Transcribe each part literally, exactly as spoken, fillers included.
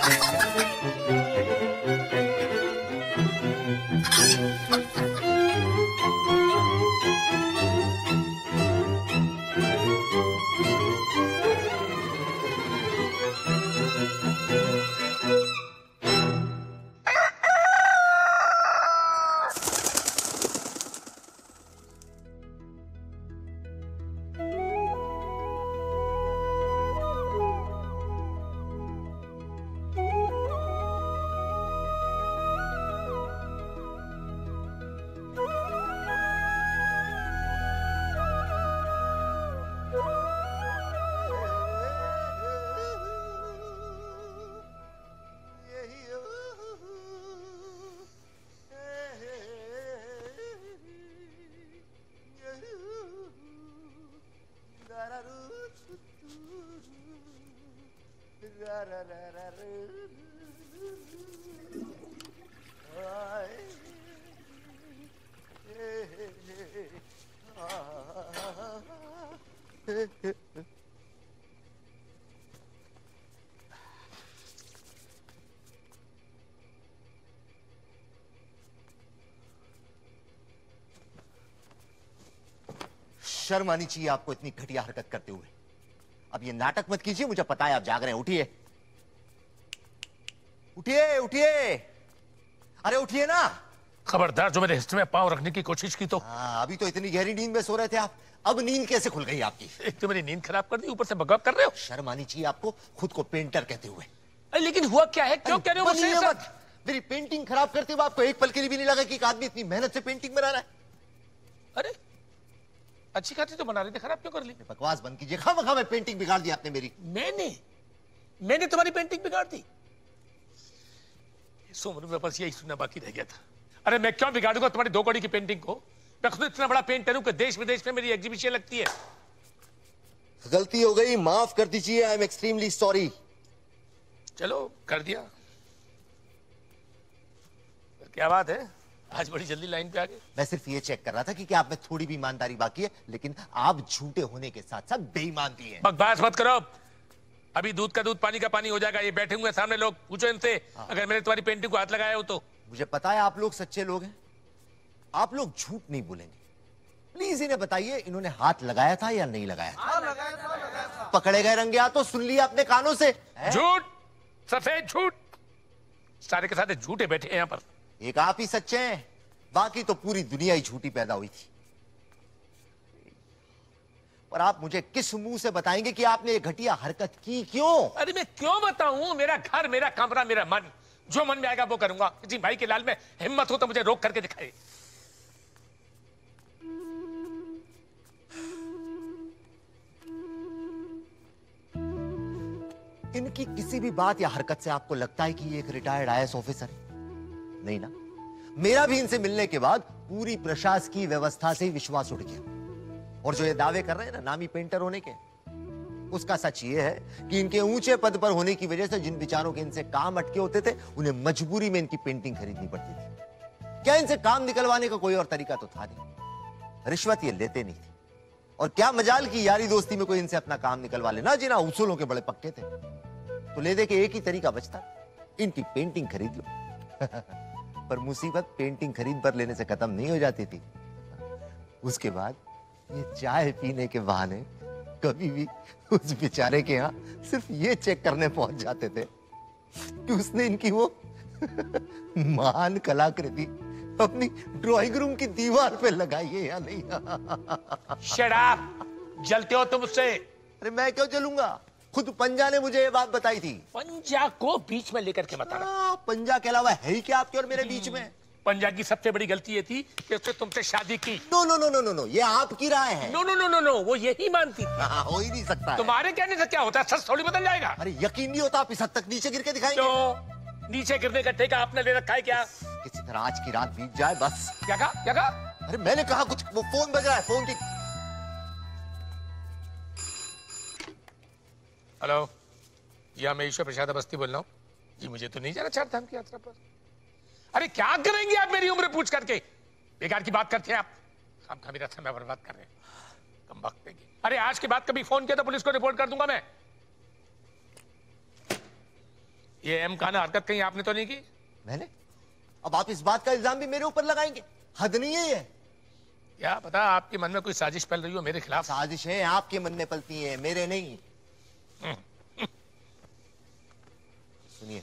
शर्म आनी चाहिए आपको इतनी घटिया हरकत करते हुए। अब ये नाटक मत कीजिए, मुझे पता है आप जाग रहे हैं। उठिए उठिए उठिए, अरे उठिए ना। खबरदार, जो मेरे हिस्से में पांव रखने की कोशिश की तो। हाँ, अभी तो इतनी गहरी नींद में सो रहे थे आप, अब नींद कैसे खुल गई आपकी? एक तो मेरी नींद खराब कर दी, ऊपर से बकवास कर रहे हो। शर्म आनी चाहिए आपको खुद को पेंटर कहते हुए। अरे लेकिन हुआ क्या है, क्यों कह रहे हो मुझसे ऐसा? मेरी पेंटिंग खराब करते हुए आपको एक पल के लिए भी नहीं लगा कि एक आदमी इतनी मेहनत से पेंटिंग बना रहा है? अरे अच्छी खासी तो बना रही थी, खराब क्यों कर ली? बकवास बंद कीजिए, खामखा में पेंटिंग बिगाड़ दी आपने मेरी। मैंने मैंने तुम्हारी पेंटिंग बिगाड़ दी? इस उम्र में बस यही सुनना बाकी रह गया था। अरे मैं क्यों बिगाड़ूंगा तुम्हारी दो कौड़ी की पेंटिंग को? मैं खुद इतना बड़ा पेंटर हूं कि देश विदेश में मेरी एग्जीबिशन लगती है। गलती हो गई, माफ कर दीजिए, आई एम एक्सट्रीमली सॉरी। चलो कर दिया, क्या बात है, आज बड़ी जल्दी लाइन पे आ गए। मैं सिर्फ ये चेक कर रहा था कि क्या आप में थोड़ी भी ईमानदारी बाकी है, लेकिन आप झूठे होने के साथ साथ बेईमान भी हैं। बकवास मत करो, अभी दूध का दूध पानी का पानी हो जाएगा। ये बैठे हुए सामने लोग, पूछो इनसे अगर मैंने तुम्हारी पेंटिंग को हाथ लगाया हो तो। मुझे पता है आप लोग सच्चे लोग हैं, आप लोग झूठ नहीं बोलेंगे। प्लीज इन्हें बताइए, इन्होंने हाथ लगाया था या नहीं लगाया था? हाँ, लगाया था, लगाया था। पकड़े गए रंगे हाथ तो सुन लिया अपने कानों से। झूठ, सफेद झूठ, सारे के सारे झूठे बैठे हैं यहाँ पर। एक आप ही सच्चे हैं, बाकी तो पूरी दुनिया ही झूठी पैदा हुई थी। पर आप मुझे किस मुंह से बताएंगे कि आपने ये घटिया हरकत की क्यों? अरे मैं क्यों बताऊं? मेरा घर, मेरा कमरा, मेरा मन, जो मन में आएगा वो करूंगा। किसी भाई के लाल में हिम्मत हो तो मुझे रोक करके दिखाए। इनकी किसी भी बात या हरकत से आपको लगता है कि ये एक retired I A S officer है? नहीं ना। मेरा भी इनसे मिलने के बाद पूरी प्रशासकीय व्यवस्था से ही विश्वास उठ गया। और जो ये दावे कर रहे हैं ना नामी पेंटर होने के, उसका सच ये है कि इनके ऊंचे पद पर होने की वजह से जिन बेचारों के इनसे काम अटके होते थे, उन्हें मजबूरी में इनकी पेंटिंग खरीदनी पड़ती थी। क्या इनसे काम निकलवाने का कोई और तरीका तो था नहीं। रिश्वत ये लेते नहीं थे, और क्या मजाल की यारी दोस्ती में कोई इनसे अपना काम निकलवा ले ना, जिना उसूलों के बड़े पक्के थे। तो ले दे के एक ही तरीका बचता, इनकी पेंटिंग खरीद लो। पर मुसीबत पेंटिंग खरीद पर लेने से खत्म नहीं हो जाती थी। उसके बाद ये चाय पीने के बहाने कभी भी उस बेचारे के यहाँ सिर्फ ये चेक करने पहुंच जाते थे कि उसने इनकी वो महान कलाकृति अपनी ड्राइंग रूम की दीवार पे लगाई है या नहीं। शट अप, जलते हो तुम उससे। अरे मैं क्यों जलूंगा, खुद पंजा ने मुझे ये बात बताई थी। पंजा को बीच में लेकर के बताना। पंजा के अलावा है ही क्या आपके और मेरे बीच में? पंजा की सबसे बड़ी गलती ये थी कि उसने तुमसे शादी की। No no no no no no, ये आपकी राय है। No no no no no, वो यही मानती थी। हाँ, हो ही नहीं सकता। तुम्हारे कहने से क्या होता है, सच थोड़ी बदल जाएगा। अरे यकीन नहीं होता, आप इस हद तक नीचे गिर के दिखाएंगे। तो नीचे गिरने का ठेका आपने ले रखा है क्या? किसी तरह आज की रात बीत जाए बस। क्या कहा, क्या कहा? अरे मैंने कहा कुछ, वो फोन बज रहा है, फोन की। हेलो, या मैं ईश्वर प्रसाद अवस्थी बोल रहा हूँ जी। मुझे तो नहीं जाना चाहता हम की यात्रा पर। अरे क्या करेंगे आप मेरी उम्र पूछ करके? बेकार की बात करते हैं आप, हम का मेरा समय बर्बाद कर रहे हैं, कम वक्त देंगे। अरे आज के बाद कभी फोन किया तो पुलिस को रिपोर्ट कर दूंगा मैं। ये एम खाना हरकत कहीं आपने तो नहीं की? मैंने? अब आप इस बात का इल्जाम भी मेरे ऊपर लगाएंगे? हद नहीं है ये? क्या पता आपके मन में कोई साजिश पल रही हो मेरे खिलाफ। साजिशें आपके मन में पलती हैं, मेरे नहीं। सुनिए,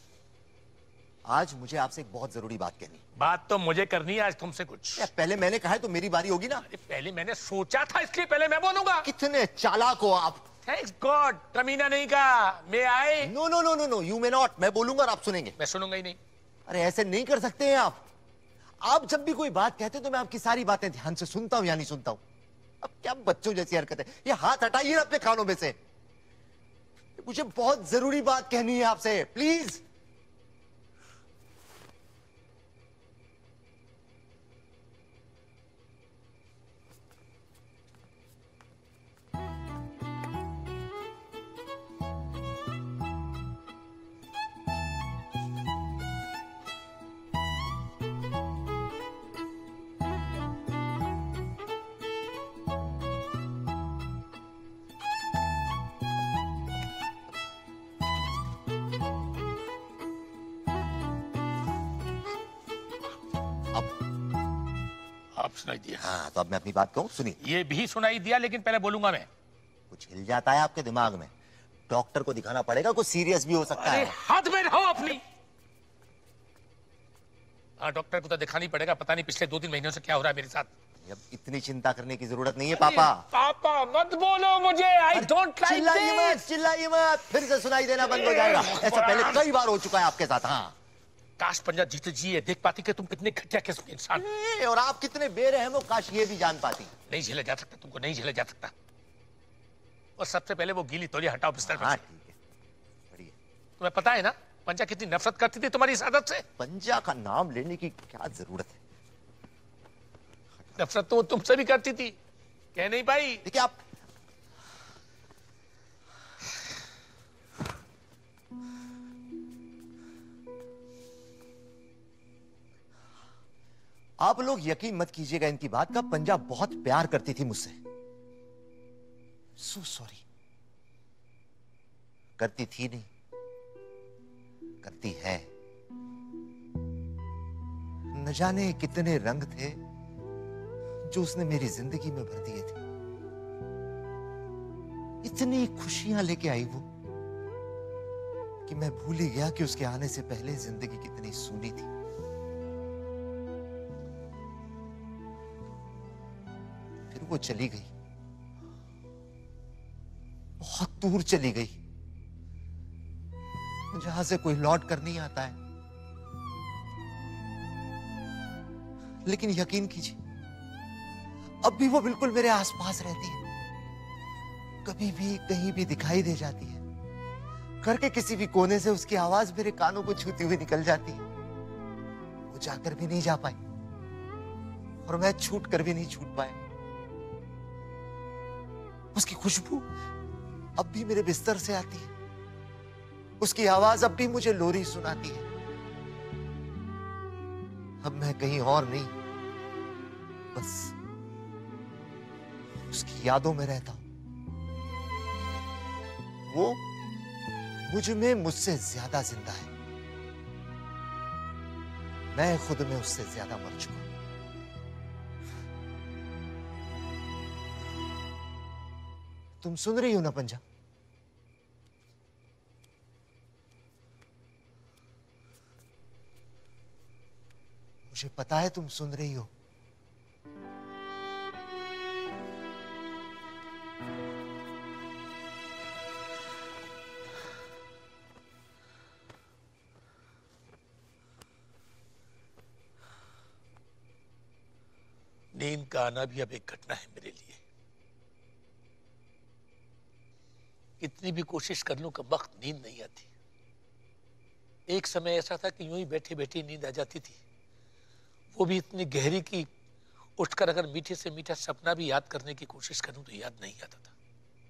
आज मुझे आपसे एक बहुत जरूरी बात कहनी। बात तो मुझे करनी है आज तुमसे कुछ। पहले मैंने कहा है तो मेरी बारी होगी ना। अरे पहले मैंने सोचा था इसलिए पहले मैं बोलूंगा। कितने चालाक हो आप। थैंक्स गॉड, कमीना नहीं कहा। मैं आए। No no no no no, you may not. मैं बोलूंगा और आप सुनेंगे। मैं सुनूंगा ही नहीं। अरे ऐसे नहीं कर सकते हैं आप। आप जब भी कोई बात कहते हैं तो मैं आपकी सारी बातें ध्यान से सुनता हूं या नहीं सुनता हूं। अब क्या बच्चों जैसी हरकत है। ये हाथ हटाइए अपने कानों में से। मुझे बहुत जरूरी बात कहनी है आपसे, प्लीज। आप सुनाई दिया। हाँ, तो अब मैं अपनी बात कहूं, सुनिए। ये भी सुनाई दिया लेकिन पहले बोलूंगा मैं। कुछ हिल जाता है आपके दिमाग में? डॉक्टर को दिखाना पड़ेगा, कुछ सीरियस भी हो सकता अरे है। हाथ में रहो अपनी। हाँ, डॉक्टर को तो दिखानी पड़ेगा। पता नहीं पिछले दो तीन महीनों से क्या हो रहा है मेरे साथ। अब इतनी चिंता करने की जरूरत नहीं है पापा। पापा मत बोलो मुझे। आई डोंट लाइक चिल्लाइए मत, दिस। चिल्लाइए मत, फिर से सुनाई देना बंद हो जाएगा। ऐसा पहले कई बार हो चुका है आपके साथ। हाँ, काश पंजा जीते जी ये देख पाती कि तुम कितने घटिया किस्म के इंसान। ए, और आप कितने बेरहम हो, काश ये भी जान पाती। नहीं झेला जा सकता तुमको, नहीं झेला जा सकता। और सबसे पहले वो गीली तौलिया हटाओ बिस्तर हाँ पर से। ठीक है, बढ़िया। तुम्हें पता है ना पंजा कितनी नफरत करती थी तुम्हारी इस आदत से। पंजा का नाम लेने की क्या जरूरत है? नफरत तो वो तुमसे भी करती थी, कह नहीं पाई। देखिए आप, आप लोग यकीन मत कीजिएगा इनकी बात का, पंजा बहुत प्यार करती थी मुझसे। So sorry. करती थी नहीं, करती है। न जाने कितने रंग थे जो उसने मेरी जिंदगी में भर दिए थे। इतनी खुशियां लेके आई वो कि मैं भूल ही गया कि उसके आने से पहले जिंदगी कितनी सूनी थी। फिर वो चली गई, बहुत दूर चली गई, जहां से कोई लौट कर नहीं आता है। लेकिन यकीन कीजिए, अब भी वो बिल्कुल मेरे आसपास रहती है। कभी भी कहीं भी दिखाई दे जाती है। घर के किसी भी कोने से उसकी आवाज मेरे कानों को छूती हुई निकल जाती है। वो जाकर भी नहीं जा पाई और मैं छूट कर भी नहीं छूट पाया। उसकी खुशबू अब भी मेरे बिस्तर से आती है। उसकी आवाज अब भी मुझे लोरी सुनाती है। अब मैं कहीं और नहीं, बस उसकी यादों में रहता हूं। वो मुझ में मुझसे ज्यादा जिंदा है। मैं खुद में उससे ज्यादा मर चुका हूं। तुम सुन रही हो ना पंजा? मुझे पता है तुम सुन रही हो। नींद का आना भी अब एक घटना है मेरे लिए। कितनी भी कोशिश कर लूं कब वक्त नींद नहीं आती। एक समय ऐसा था कि यूं ही बैठे बैठे नींद आ जाती थी, वो भी इतनी गहरी कि उठकर अगर मीठे से मीठा सपना भी याद करने की कोशिश करूं तो याद नहीं आता था।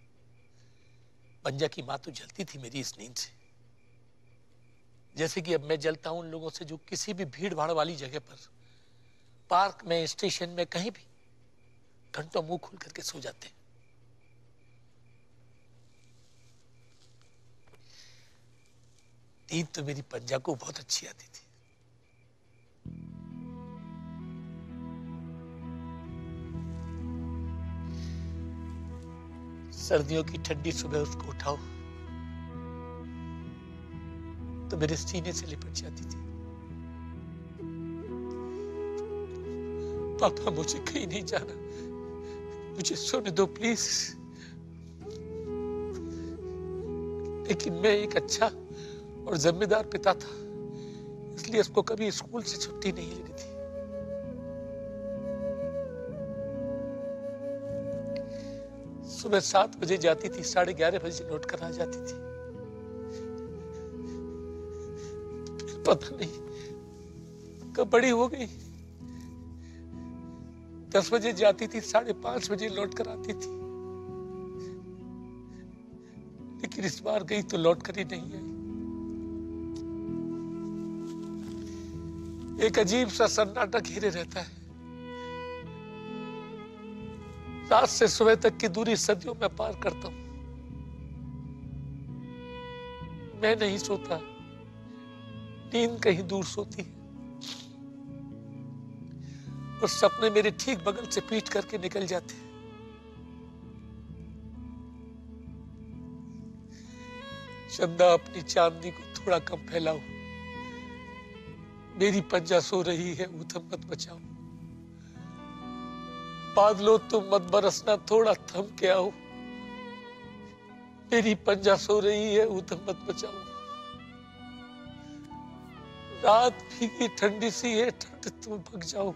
पंजा की मां तो जलती थी मेरी इस नींद से, जैसे कि अब मैं जलता हूं उन लोगों से जो किसी भी भीड़ भाड़ वाली जगह पर, पार्क में, स्टेशन में, कहीं भी घंटों मुंह खोल करके सो जाते हैं। नींद तो मेरी पंजा को बहुत अच्छी आती थी। सर्दियों की ठंडी सुबह उसको उठाओ तो मेरे सीने से लिपट जाती थी। पापा मुझे कहीं नहीं जाना, मुझे सोने दो प्लीज। लेकिन मैं एक अच्छा और जिम्मेदार पिता था, इसलिए उसको कभी स्कूल से छुट्टी नहीं लेनी थी। सुबह सात बजे जाती थी, साढ़े ग्यारह बजे लौट कर आ जाती थी। पता नहीं कब बड़ी हो गई, दस बजे जाती थी, साढ़े पांच बजे लौट कर आती थी। लेकिन इस बार गई तो लौट कर ही नहीं आई। एक अजीब सा सन्नाटा घेरे रहता है। रात से सुबह तक की दूरी सदियों में पार करता हूं। मैं नहीं सोता, नींद कहीं दूर सोती है और सपने मेरे ठीक बगल से पीट करके निकल जाते हैं। चंदा अपनी चांदनी को थोड़ा कम फैलाओ, मेरी पंजा सो रही है ऊधम मत बचाओ। बादलो तुम मत बरसना, थोड़ा थम के आओ, मेरी पंजा सो रही है ऊधम मत बचाओ। रात भीगी ठंडी सी है, ठंड तुम भग जाओ,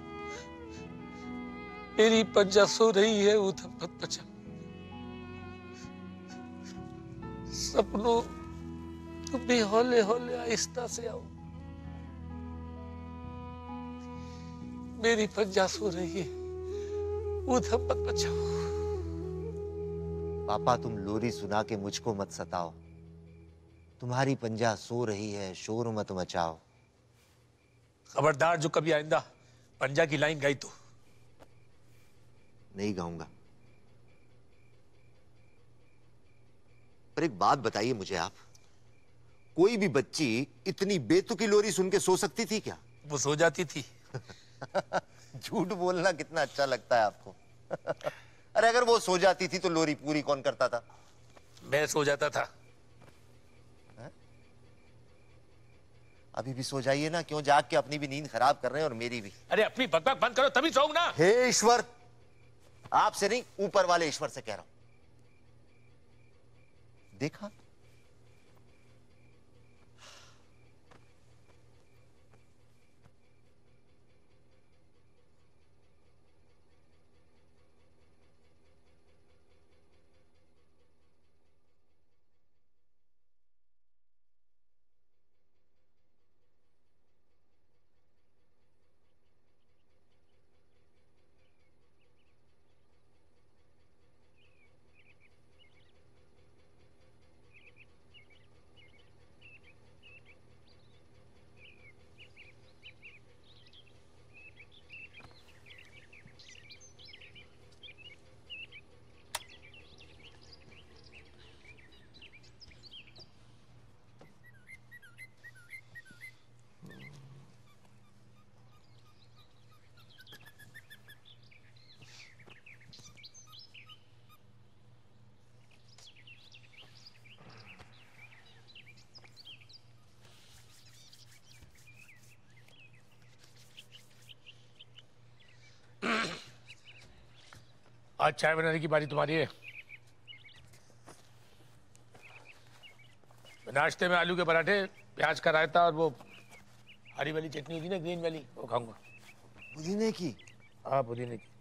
मेरी पंजा सो रही है ऊधम मत बचाओ। सपनों तुम भी हौले हौले आहिस्ता से आओ, मेरी पंजा सो रही है ऊधम मत बचाओ। पापा तुम लोरी सुना के मुझको मत सताओ, तुम्हारी पंजा सो रही है शोर मत मचाओ। खबरदार जो कभी आइंदा पंजा की लाइन गाई तो। नहीं गाऊंगा। पर एक बात बताइए मुझे आप, कोई भी बच्ची इतनी बेतुकी लोरी सुन के सो सकती थी क्या? वो सो जाती थी। झूठ बोलना कितना अच्छा लगता है आपको। अरे अगर वो सो जाती थी तो लोरी पूरी कौन करता था? मैं सो जाता था। है? अभी भी सो जाइए ना, क्यों जाग के अपनी भी नींद खराब कर रहे हैं और मेरी भी। अरे अपनी बकबक बंद करो तभी सोऊं ना। हे ईश्वर, आपसे नहीं ऊपर वाले ईश्वर से कह रहा हूं। देखा आज चाय बनाने की बारी तुम्हारी है। नाश्ते में आलू के पराठे, प्याज का रायता और वो हरी वाली चटनी होती ना, ग्रीन वाली, वो खाऊंगा। पुदीने की? हाँ पुदीने की।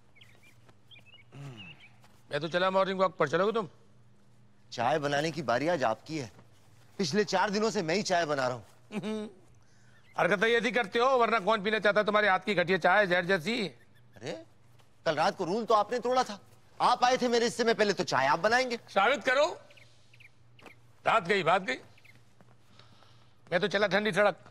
मैं तो चला मॉर्निंग वॉक पर, चलोगे तुम? चाय बनाने की बारी आज आपकी है। पिछले चार दिनों से मैं ही चाय बना रहा हूं। हरकत ऐसी करते हो, वरना कौन पीना चाहता तुम्हारे हाथ की घटिया चाय जहर जैसी। अरे कल रात को रूल तो आपने तोड़ा था, आप आए थे मेरे हिस्से में पहले, तो चाय आप बनाएंगे। साबित करो। रात गई बात गई, मैं तो चला ठंडी सड़क।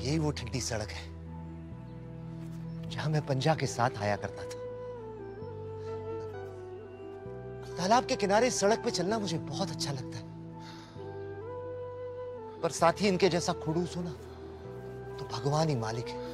यही वो ठंडी सड़क है जहां मैं पंजा के साथ आया करता था। तालाब के किनारे सड़क पे चलना मुझे बहुत अच्छा लगता है, पर साथ ही इनके जैसा खड़ूस होना तो भगवान ही मालिक है।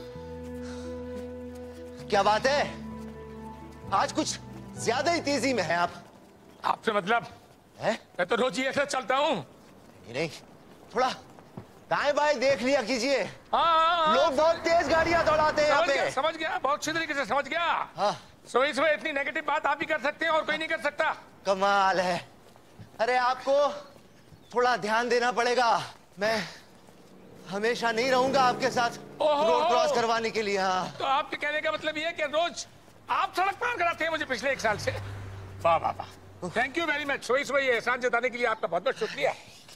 क्या बात है, आज कुछ ज्यादा ही तेजी में है आप। आपसे मतलब है? मैं तो रोज ही ऐसे चलता हूँ। नहीं नहीं, थोड़ा दाएं बाएं देख लिया कीजिए। हाँ, हाँ, हाँ। लोग बहुत तेज गाड़ियां दौड़ाते हैं यहाँ समझ पे। गया, समझ गया, बहुत अच्छी तरीके से समझ गया। हाँ। सो इसमें इतनी नेगेटिव बात आप ही कर सकते हैं और कोई नहीं कर सकता। कमाल है। अरे आपको थोड़ा ध्यान देना पड़ेगा। मैं हमेशा नहीं रहूंगा आपके साथ रोड क्रॉस करवाने के लिए। हाँ। तो आपके कहने का मतलब ये है कि रोज आप सड़क पार कराते हैं मुझे पिछले एक साल से। वाह वाह वाह, थैंक यू वेरी मच। सोई सोई एहसान जताने के लिए आपका बहुत बहुत शुक्रिया।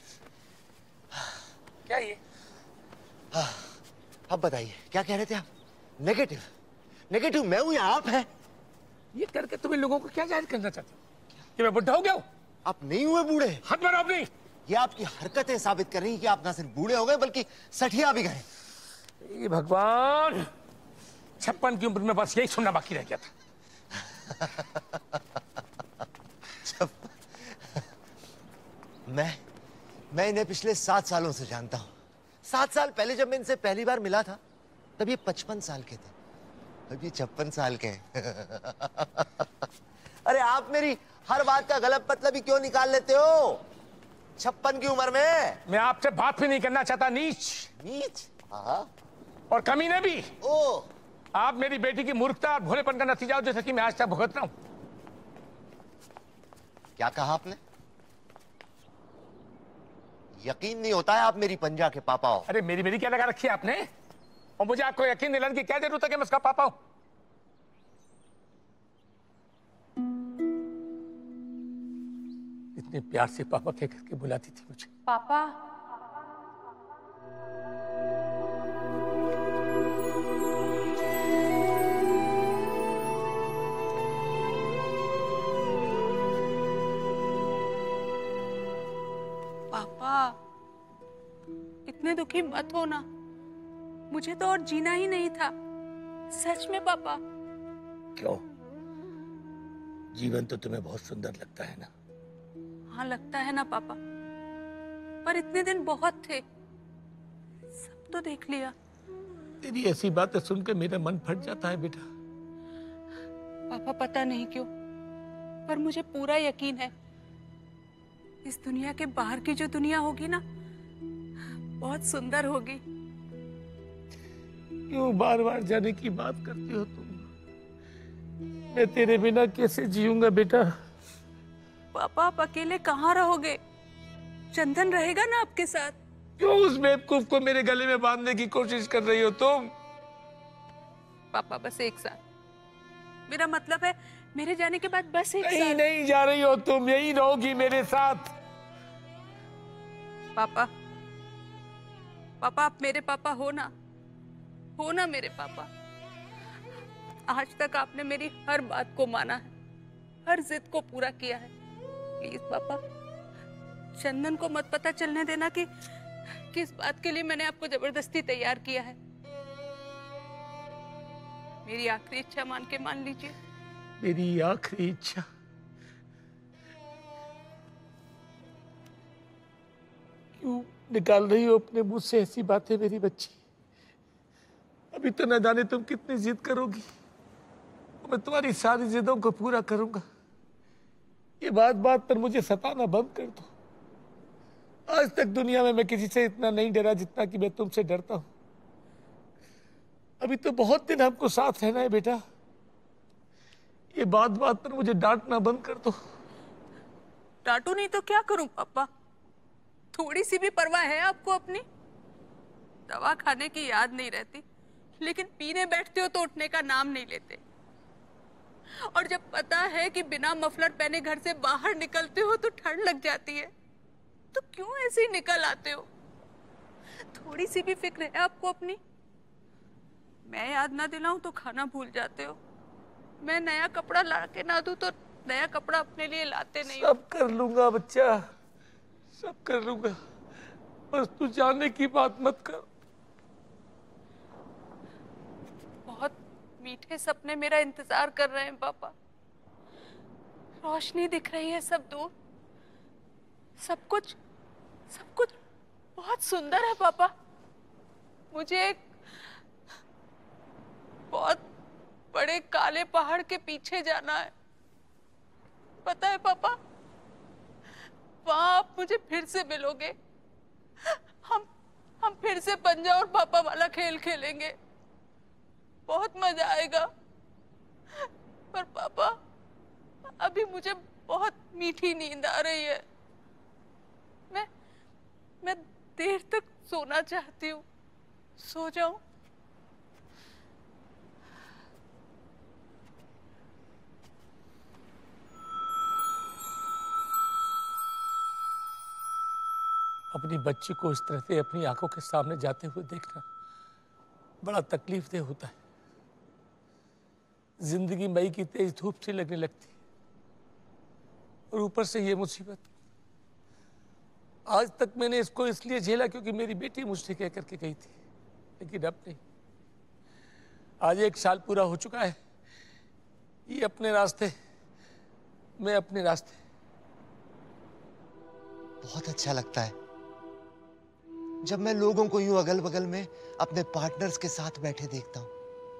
क्या ये? हाँ, अब बताइए क्या कह रहे थे आप? नेगेटिव नेगेटिव मैं हूं या आप हैं? ये करके तुम्हें लोगों को क्या जाहिर करना चाहते हो कि मैं बुढ़ा हो गया हूं? आप नहीं हुए बूढ़े। हाथ मारो अपनी। ये आपकी हरकतें साबित कर रही हैं कि आप ना सिर्फ बूढ़े हो गए बल्कि सठिया भी गए। ये भगवान, छप्पन की उम्र में बस यही सुनना बाकी रह गया था। मैं मैं इन्हें पिछले सात सालों से जानता हूं। सात साल पहले जब मैं इनसे पहली बार मिला था तब ये पचपन साल के थे, अब ये छप्पन साल के हैं। अरे आप मेरी हर बात का गलत मतलब ही क्यों निकाल लेते हो? छप्पन की उम्र में मैं आपसे बात भी नहीं करना चाहता। नीच नीच हाँ। और कमीने भी। ओ, आप मेरी बेटी की मूर्खता और भोलेपन का नतीजा हो, जैसा कि मैं आज तक भुगत रहा हूं। क्या कहा आपने? यकीन नहीं होता है आप मेरी पंजा के पापा हो। अरे मेरी मेरी क्या लगा रखी है आपने? और मुझे आपको यकीन दिलाने की क्या जरूरत है कि मैं उसका पापा हूं? इतने प्यार से पापा कह करके बुलाती थी मुझे। पापा, पापा इतने दुखी मत होना, मुझे तो और जीना ही नहीं था। सच में पापा। क्यों? जीवन तो तुम्हें बहुत सुंदर लगता है ना? हाँ लगता है ना पापा, पर इतने दिन बहुत थे, सब तो देख लिया। तेरी ऐसी बातें सुनकर मेरा मन फट जाता है बेटा। पापा पता नहीं क्यों, पर मुझे पूरा यकीन है इस दुनिया के बाहर की जो दुनिया होगी ना, बहुत सुंदर होगी। क्यों बार बार जाने की बात करती हो तुम? मैं तेरे बिना कैसे जीऊंगा बेटा? पापा आप अकेले कहाँ रहोगे? चंदन रहेगा ना आपके साथ। क्यों उस बेवकूफ को मेरे गले में बांधने की कोशिश कर रही हो तुम? पापा बस एक साथ, मेरा मतलब है मेरे जाने के बाद बस एक नहीं साथ। नहीं जा रही हो तुम, यही रहोगी मेरे साथ। पापा पापा आप मेरे पापा हो ना, हो ना मेरे पापा। आज तक आपने मेरी हर बात को माना है, हर जिद को पूरा किया है। प्लीज पापा, चंदन को मत पता चलने देना कि किस बात के लिए मैंने आपको जबरदस्ती तैयार किया है। मेरी आखिरी इच्छा मान के मान लीजिए। मेरी आखिरी इच्छा? क्यों निकाल रही हो अपने मुंह से ऐसी बातें मेरी बच्ची? अभी तो न जाने तुम कितनी जिद करोगी, मैं तुम्हारी सारी जिदों को पूरा करूंगा। ये बात बात पर मुझे सताना बंद कर दो। आज तक दुनिया में मैं किसी से इतना नहीं डरा जितना कि मैं तुमसे डरता हूं। अभी तो बहुत दिन हमको साथ रहना है बेटा। ये बात बात पर मुझे डांटना बंद कर दो। डांटू नहीं तो क्या करूं पापा? थोड़ी सी भी परवाह है आपको अपनी? दवा खाने की याद नहीं रहती, लेकिन पीने बैठते हो तो उठने का नाम नहीं लेते। और जब पता है कि बिना मफलर पहने घर से बाहर निकलते हो तो ठंड लग जाती है, तो क्यों ऐसे ही निकल आते हो? थोड़ी सी भी फिक्र है आपको अपनी? मैं याद ना दिलाऊं तो खाना भूल जाते हो। मैं नया कपड़ा ला के ना दूं तो नया कपड़ा अपने लिए लाते नहीं हो। सब कर लूंगा बच्चा, सब कर लूंगा, बस तू जाने की बात मत कर। मीठे सपने मेरा इंतजार कर रहे हैं पापा। रोशनी दिख रही है सब दूर। सब कुछ सब कुछ बहुत सुंदर है पापा। मुझे एक बहुत बड़े काले पहाड़ के पीछे जाना है। पता है पापा, वहां आप मुझे फिर से मिलोगे। हम हम फिर से पंजा और पापा वाला खेल खेलेंगे। बहुत मजा आएगा। पर पापा, अभी मुझे बहुत मीठी नींद आ रही है। मैं मैं देर तक सोना चाहती हूँ। सो जाऊं? अपनी बच्ची को इस तरह से अपनी आंखों के सामने जाते हुए देखना बड़ा तकलीफदेह होता है। जिंदगी मई की तेज धूप सी लगने लगती है, और ऊपर से ये मुसीबत। आज तक मैंने इसको इसलिए झेला क्योंकि मेरी बेटी मुझसे कह करके गई थी, लेकिन अब नहीं। आज एक साल पूरा हो चुका है। ये अपने रास्ते, मैं अपने रास्ते। बहुत अच्छा लगता है जब मैं लोगों को यूं अगल बगल में अपने पार्टनर्स के साथ बैठे देखता हूं।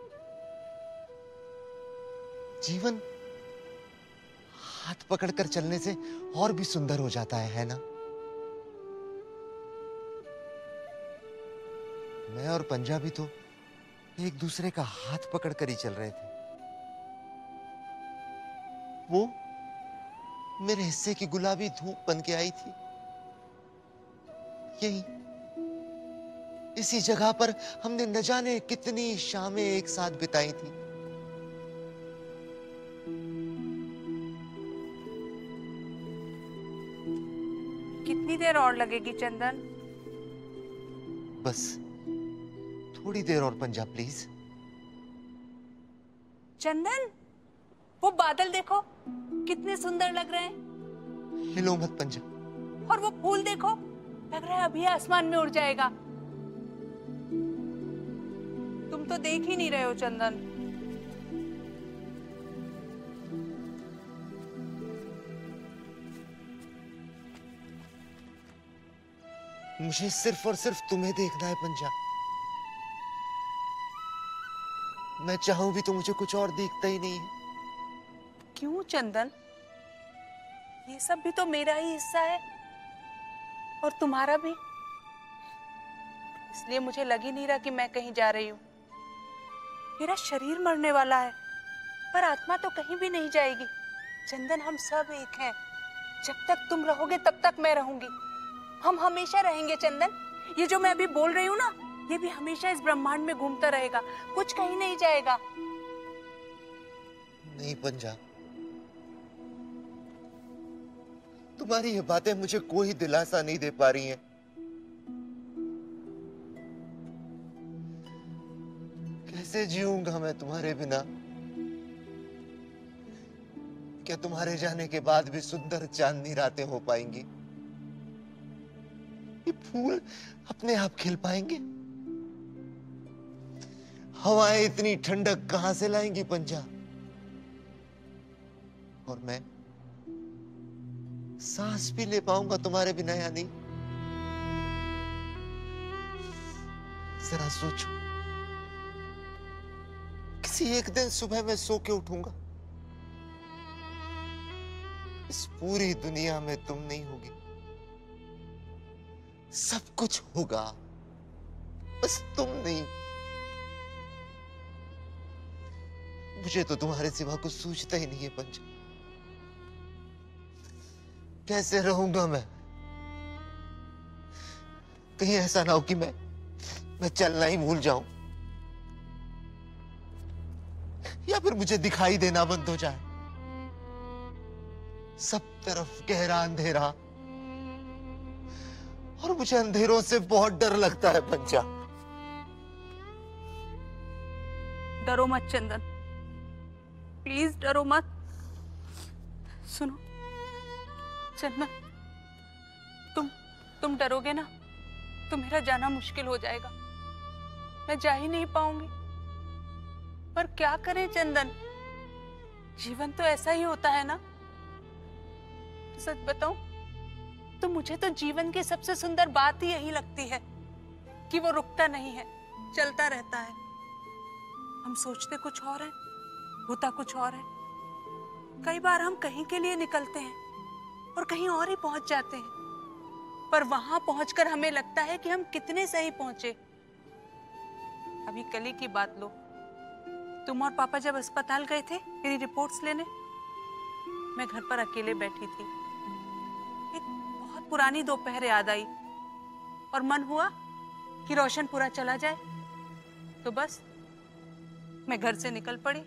जीवन हाथ पकड़कर चलने से और भी सुंदर हो जाता है, है ना? मैं और पंजाबी तो एक दूसरे का हाथ पकड़कर ही चल रहे थे। वो मेरे हिस्से की गुलाबी धूप बन के आई थी। यही इसी जगह पर हमने न जाने कितनी शामें एक साथ बिताई थी। कितनी देर और लगेगी चंदन? बस थोड़ी देर और पंजा, प्लीज। चंदन, वो बादल देखो कितने सुंदर लग रहे हैं। हिलो मत पंजा। और वो फूल देखो, लग रहा है अभी आसमान में उड़ जाएगा। तुम तो देख ही नहीं रहे हो चंदन। मुझे सिर्फ और सिर्फ तुम्हें देखना है पंजा। मैं चाहूं भी तो मुझे कुछ और दिखता ही नहीं है। क्यों चंदन? ये सब भी तो मेरा ही हिस्सा है, और तुम्हारा भी। इसलिए मुझे लग ही नहीं रहा कि मैं कहीं जा रही हूं। मेरा शरीर मरने वाला है, पर आत्मा तो कहीं भी नहीं जाएगी। चंदन, हम सब एक हैं। जब तक तुम रहोगे तब तक मैं रहूंगी। हम हमेशा रहेंगे चंदन। ये जो मैं अभी बोल रही हूँ ना, ये भी हमेशा इस ब्रह्मांड में घूमता रहेगा, कुछ कहीं नहीं जाएगा। नहीं पंजा, तुम्हारी ये बातें मुझे कोई दिलासा नहीं दे पा रही हैं। कैसे जीऊंगा मैं तुम्हारे बिना? क्या तुम्हारे जाने के बाद भी सुंदर चांदनी रातें हो पाएंगी? ये फूल अपने आप खिल पाएंगे? हवाएं इतनी ठंडक कहां से लाएंगी पंजा? और मैं सांस भी ले पाऊंगा तुम्हारे बिना या नहीं? जरा सोचो, किसी एक दिन सुबह मैं सो के उठूंगा, इस पूरी दुनिया में तुम नहीं होगी। सब कुछ होगा, बस तुम नहीं। मुझे तो तुम्हारे सिवा कुछ सूझता ही नहीं है पंजा। कैसे रहूंगा मैं? कहीं ऐसा ना हो कि मैं मैं चलना ही भूल जाऊं, या फिर मुझे दिखाई देना बंद हो जाए। सब तरफ गहरा अंधेरा, और मुझे अंधेरों से बहुत डर लगता है पंजा। डरो मत चंदन, प्लीज डरो मत। सुनो चंदन, तुम तुम डरोगे ना तो मेरा जाना मुश्किल हो जाएगा। मैं जा ही नहीं पाऊंगी। पर क्या करें चंदन, जीवन तो ऐसा ही होता है ना। सच बताऊं तो मुझे तो जीवन की सबसे सुंदर बात ही यही लगती है कि वो रुकता नहीं है, चलता रहता है। हम सोचते कुछ और है, होता कुछ और है। कई बार हम कहीं के लिए निकलते हैं और कहीं और ही पहुंच जाते हैं, पर वहां पहुंचकर हमें लगता है कि हम कितने सही पहुंचे। अभी कल ही की बात लो, तुम और पापा जब अस्पताल गए थे मेरी रिपोर्ट्स लेने, मैं घर पर अकेले बैठी थी। एक बहुत पुरानी दोपहर याद आई और मन हुआ कि रोशनपुरा चला जाए, तो बस मैं घर से निकल पड़ी।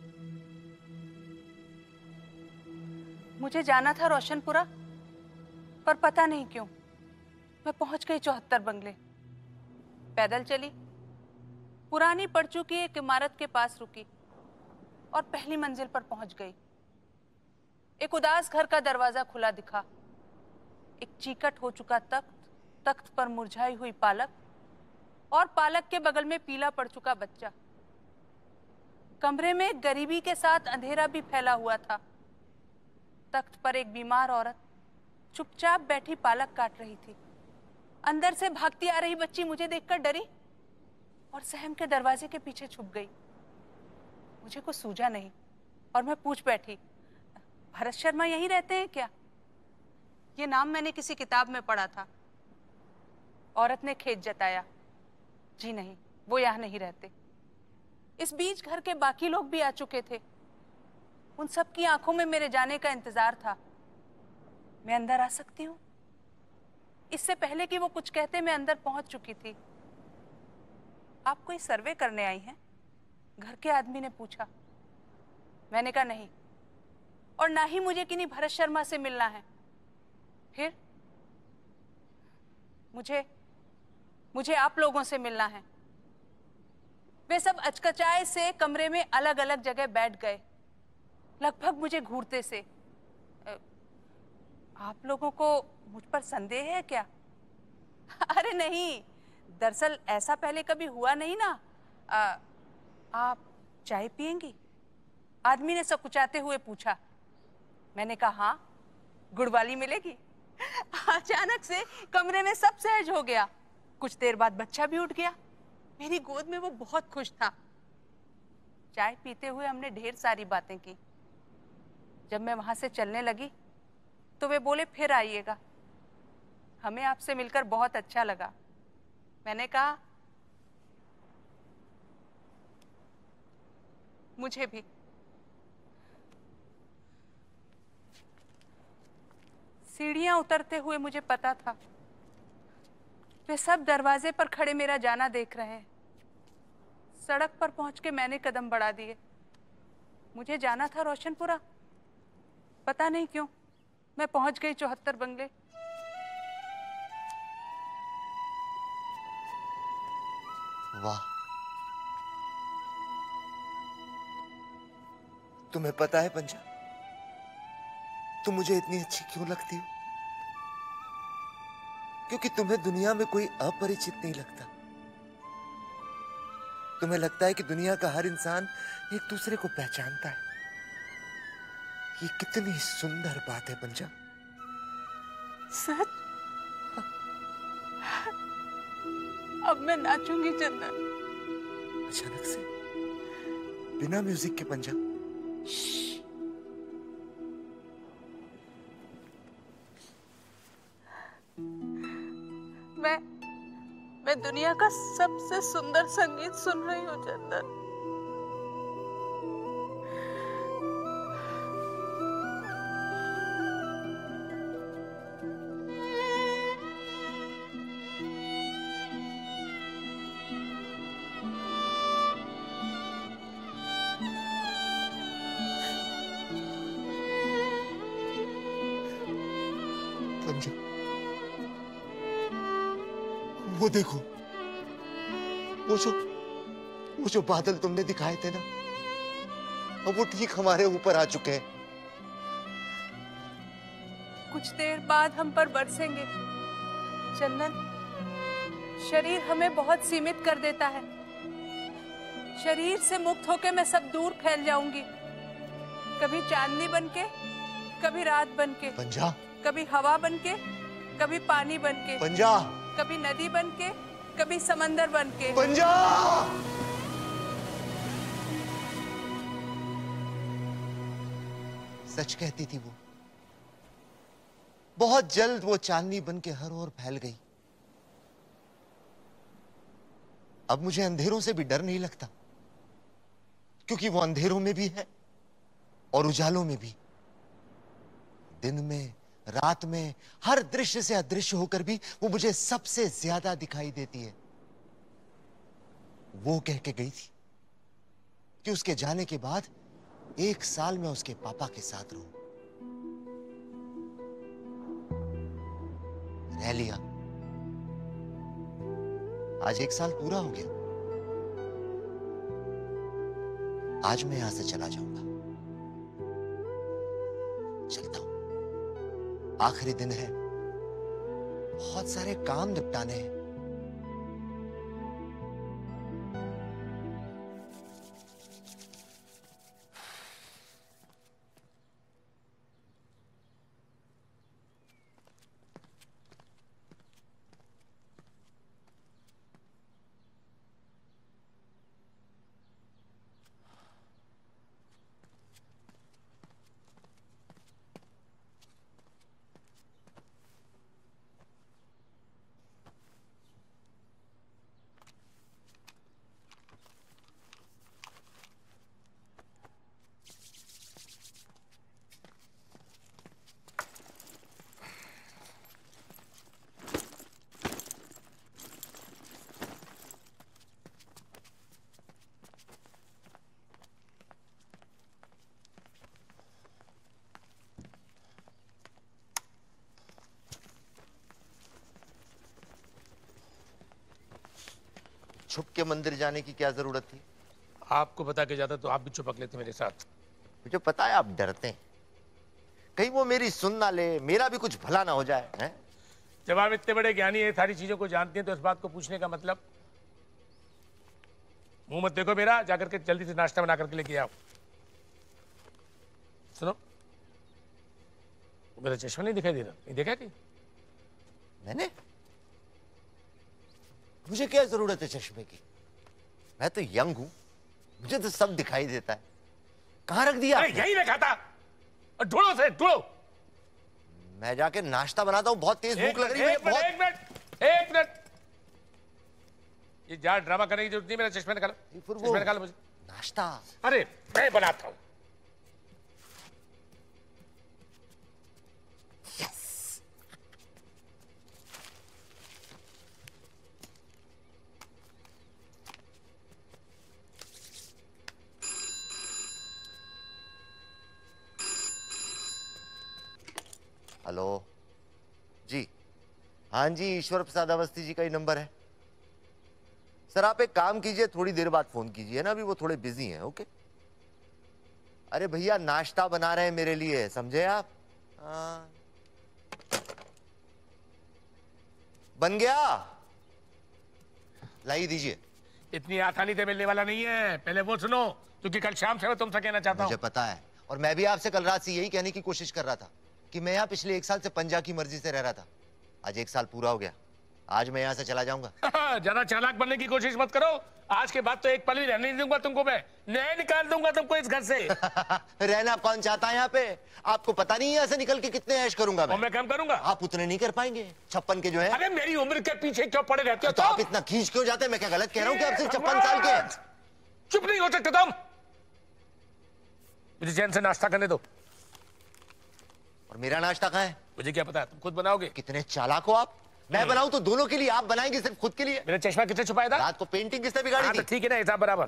मुझे जाना था रोशनपुरा, पर पता नहीं क्यों मैं पहुंच गई चौहत्तर बंगले। पैदल चली, पुरानी पड़ चुकी एक इमारत के पास रुकी और पहली मंजिल पर पहुंच गई। एक उदास घर का दरवाजा खुला दिखा। एक चीकट हो चुका तख्त, तख्त पर मुरझाई हुई पालक और पालक के बगल में पीला पड़ चुका बच्चा। कमरे में गरीबी के साथ अंधेरा भी फैला हुआ था। तख्त पर एक बीमार औरत चुपचाप बैठी पालक काट रही थी। अंदर से भागती आ रही बच्ची मुझे देखकर डरी और सहम के दरवाजे के पीछे छुप गई। मुझे कुछ सूझा नहीं और मैं पूछ बैठी, भरत शर्मा यहीं रहते हैं क्या? ये नाम मैंने किसी किताब में पढ़ा था। औरत ने खेद जताया, जी नहीं, वो यहाँ नहीं रहते। इस बीच घर के बाकी लोग भी आ चुके थे। उन सब की आंखों में मेरे जाने का इंतजार था। मैं अंदर आ सकती हूँ? इससे पहले कि वो कुछ कहते मैं अंदर पहुंच चुकी थी। आप कोई सर्वे करने आई हैं? घर के आदमी ने पूछा। मैंने कहा नहीं, और ना ही मुझे किन्हीं भरत शर्मा से मिलना है। फिर मुझे मुझे आप लोगों से मिलना है। वे सब अचकचाए से कमरे में अलग अलग जगह बैठ गए, लगभग मुझे घूरते से। आप लोगों को मुझ पर संदेह है क्या? अरे नहीं, दरअसल ऐसा पहले कभी हुआ नहीं ना। आ, आप चाय पिएंगी? आदमी ने सकुचाते हुए पूछा। मैंने कहा हाँ, गुड़ वाली मिलेगी। अचानक से कमरे में सब सहज हो गया। कुछ देर बाद बच्चा भी उठ गया। मेरी गोद में वो बहुत खुश था। चाय पीते हुए हमने ढेर सारी बातें की। जब मैं वहां से चलने लगी तो वे बोले फिर आइएगा, हमें आपसे मिलकर बहुत अच्छा लगा। मैंने कहा मुझे भी। सीढ़ियां उतरते हुए मुझे पता था वे सब दरवाजे पर खड़े मेरा जाना देख रहे हैं। सड़क पर पहुंच के मैंने कदम बढ़ा दिए। मुझे जाना था रोशनपुरा, पता नहीं क्यों मैं पहुंच गई चौहत्तर बंगले। वाह, तुम्हें पता है पंजा, तुम मुझे इतनी अच्छी क्यों लगती हो? क्योंकि तुम्हें दुनिया में कोई अपरिचित नहीं लगता। तुम्हें लगता है कि दुनिया का हर इंसान एक दूसरे को पहचानता है। ये कितनी सुंदर बात है पंजा। सच? अब मैं नाचूंगी चंदन। अचानक से बिना म्यूजिक के पंजा। मैं मैं दुनिया का सबसे सुंदर संगीत सुन रही हूँ चंदन। पंजा, वो देखो, वो जो वो जो बादल तुमने दिखाए थे ना, अब वो ठीक हमारे ऊपर आ चुके हैं। कुछ देर बाद हम पर बरसेंगे चंदन। शरीर हमें बहुत सीमित कर देता है, शरीर से मुक्त होके मैं सब दूर फैल जाऊंगी, कभी चांदनी बनके, कभी रात बनके, पंजा, कभी हवा बनके, कभी पानी बनके, पंजा, कभी नदी बनके, कभी समंदर बनके। पंजा। सच कहती थी वो। बहुत जल्द वो चांदनी बनके हर ओर फैल गई। अब मुझे अंधेरों से भी डर नहीं लगता, क्योंकि वो अंधेरों में भी है और उजालों में भी। दिन में, रात में, हर दृश्य से अदृश्य होकर भी वो मुझे सबसे ज्यादा दिखाई देती है। वो कह के गई थी कि उसके जाने के बाद एक साल में उसके पापा के साथ रहूं। रह लिया। आज एक साल पूरा हो गया। आज मैं यहां से चला जाऊंगा। चलता हूं। आखिरी दिन है, बहुत सारे काम निपटाने हैं। छुप के मंदिर जाने की क्या जरूरत थी? आपको बता के जाता तो आप भी चिपक लेते मेरे साथ। मुझे पता है आप डरते हैं, कहीं वो मेरी सुन ना ले, मेरा भी कुछ भला ना हो जाए। हैं? जब आप इतने बड़े ज्ञानी है, सारी चीजों को जानते हैं, तो इस बात को पूछने का मतलब? मुंह मत देखो मेरा, जाकर के जल्दी से नाश्ता बना करके लेके आओ। सुनो, मेरा चश्मा नहीं दिखाई दे रहा, नहीं देखा कि? मैंने? मुझे क्या जरूरत है चश्मे की? मैं तो यंग हूं, मुझे तो सब दिखाई देता है। कहां रख दिया? अरे यही रखा था, और ढूंढो से ढूंढो। मैं जाके नाश्ता बनाता हूं, बहुत तेज भूख लग रही है। एक मिनट, एक मिनट, एक मिनट। ये ज्यादा ड्रामा करने की जरूरत नहीं, मेरा चश्मा निकालो, चश्मा निकालो मुझे। नाश्ता? अरे मैं बनाता हूं। हेलो जी, हाँ जी, ईश्वर प्रसाद अवस्थी जी का ही नंबर है। सर आप एक काम कीजिए, थोड़ी देर बाद फोन कीजिए ना, अभी वो थोड़े बिजी हैं। ओके? अरे भैया नाश्ता बना रहे हैं मेरे लिए, समझे आप? आ... बन गया, लाई दीजिए। इतनी आसानी से मिलने वाला नहीं है, पहले वो सुनो, क्योंकि कल शाम से मैं तुमसे कहना चाहता हूँ। मुझे पता है, और मैं भी आपसे कल रात से यही कहने की कोशिश कर रहा था कि मैं यहाँ पिछले एक साल से पंजा की मर्जी से रह रहा था। आज एक साल पूरा हो गया, आज मैं यहाँ से चला जाऊंगा। ज्यादा चालाक बनने की कोशिश मत करो, आज के बाद तो एक पल भी रहने नहीं दूंगा तुमको, मैं नहीं निकाल दूंगा तुमको इस घर से। रहना कौन चाहता है यहाँ पे? आपको पता नहीं है यहाँ से निकल के कितने ऐश करूंगा मैं। और मैं काम करूंगा? आप उतने नहीं कर पाएंगे, छप्पन के जो है। अरे मेरी उम्र के पीछे क्यों पड़े रहते हो? तो आप इतना खींच क्यों जाते हैं? मैं क्या गलत कह रहा हूँ कि आप सिर्फ छप्पन साल के हैं? चुप नहीं हो सकते तुम, मुझे चैन से नाश्ता करने दो। और मेरा नाश्ता कहाँ है? मुझे क्या पता, तुम खुद बनाओगे। कितने चालाक हो आप। मैं बनाऊं तो दोनों के लिए, आप बनाएंगे सिर्फ खुद के लिए? मेरा चश्मा किसने छुपाया था? रात को पेंटिंग किसने बिगाड़ी थी? ठीक है ना, हिसाब बराबर।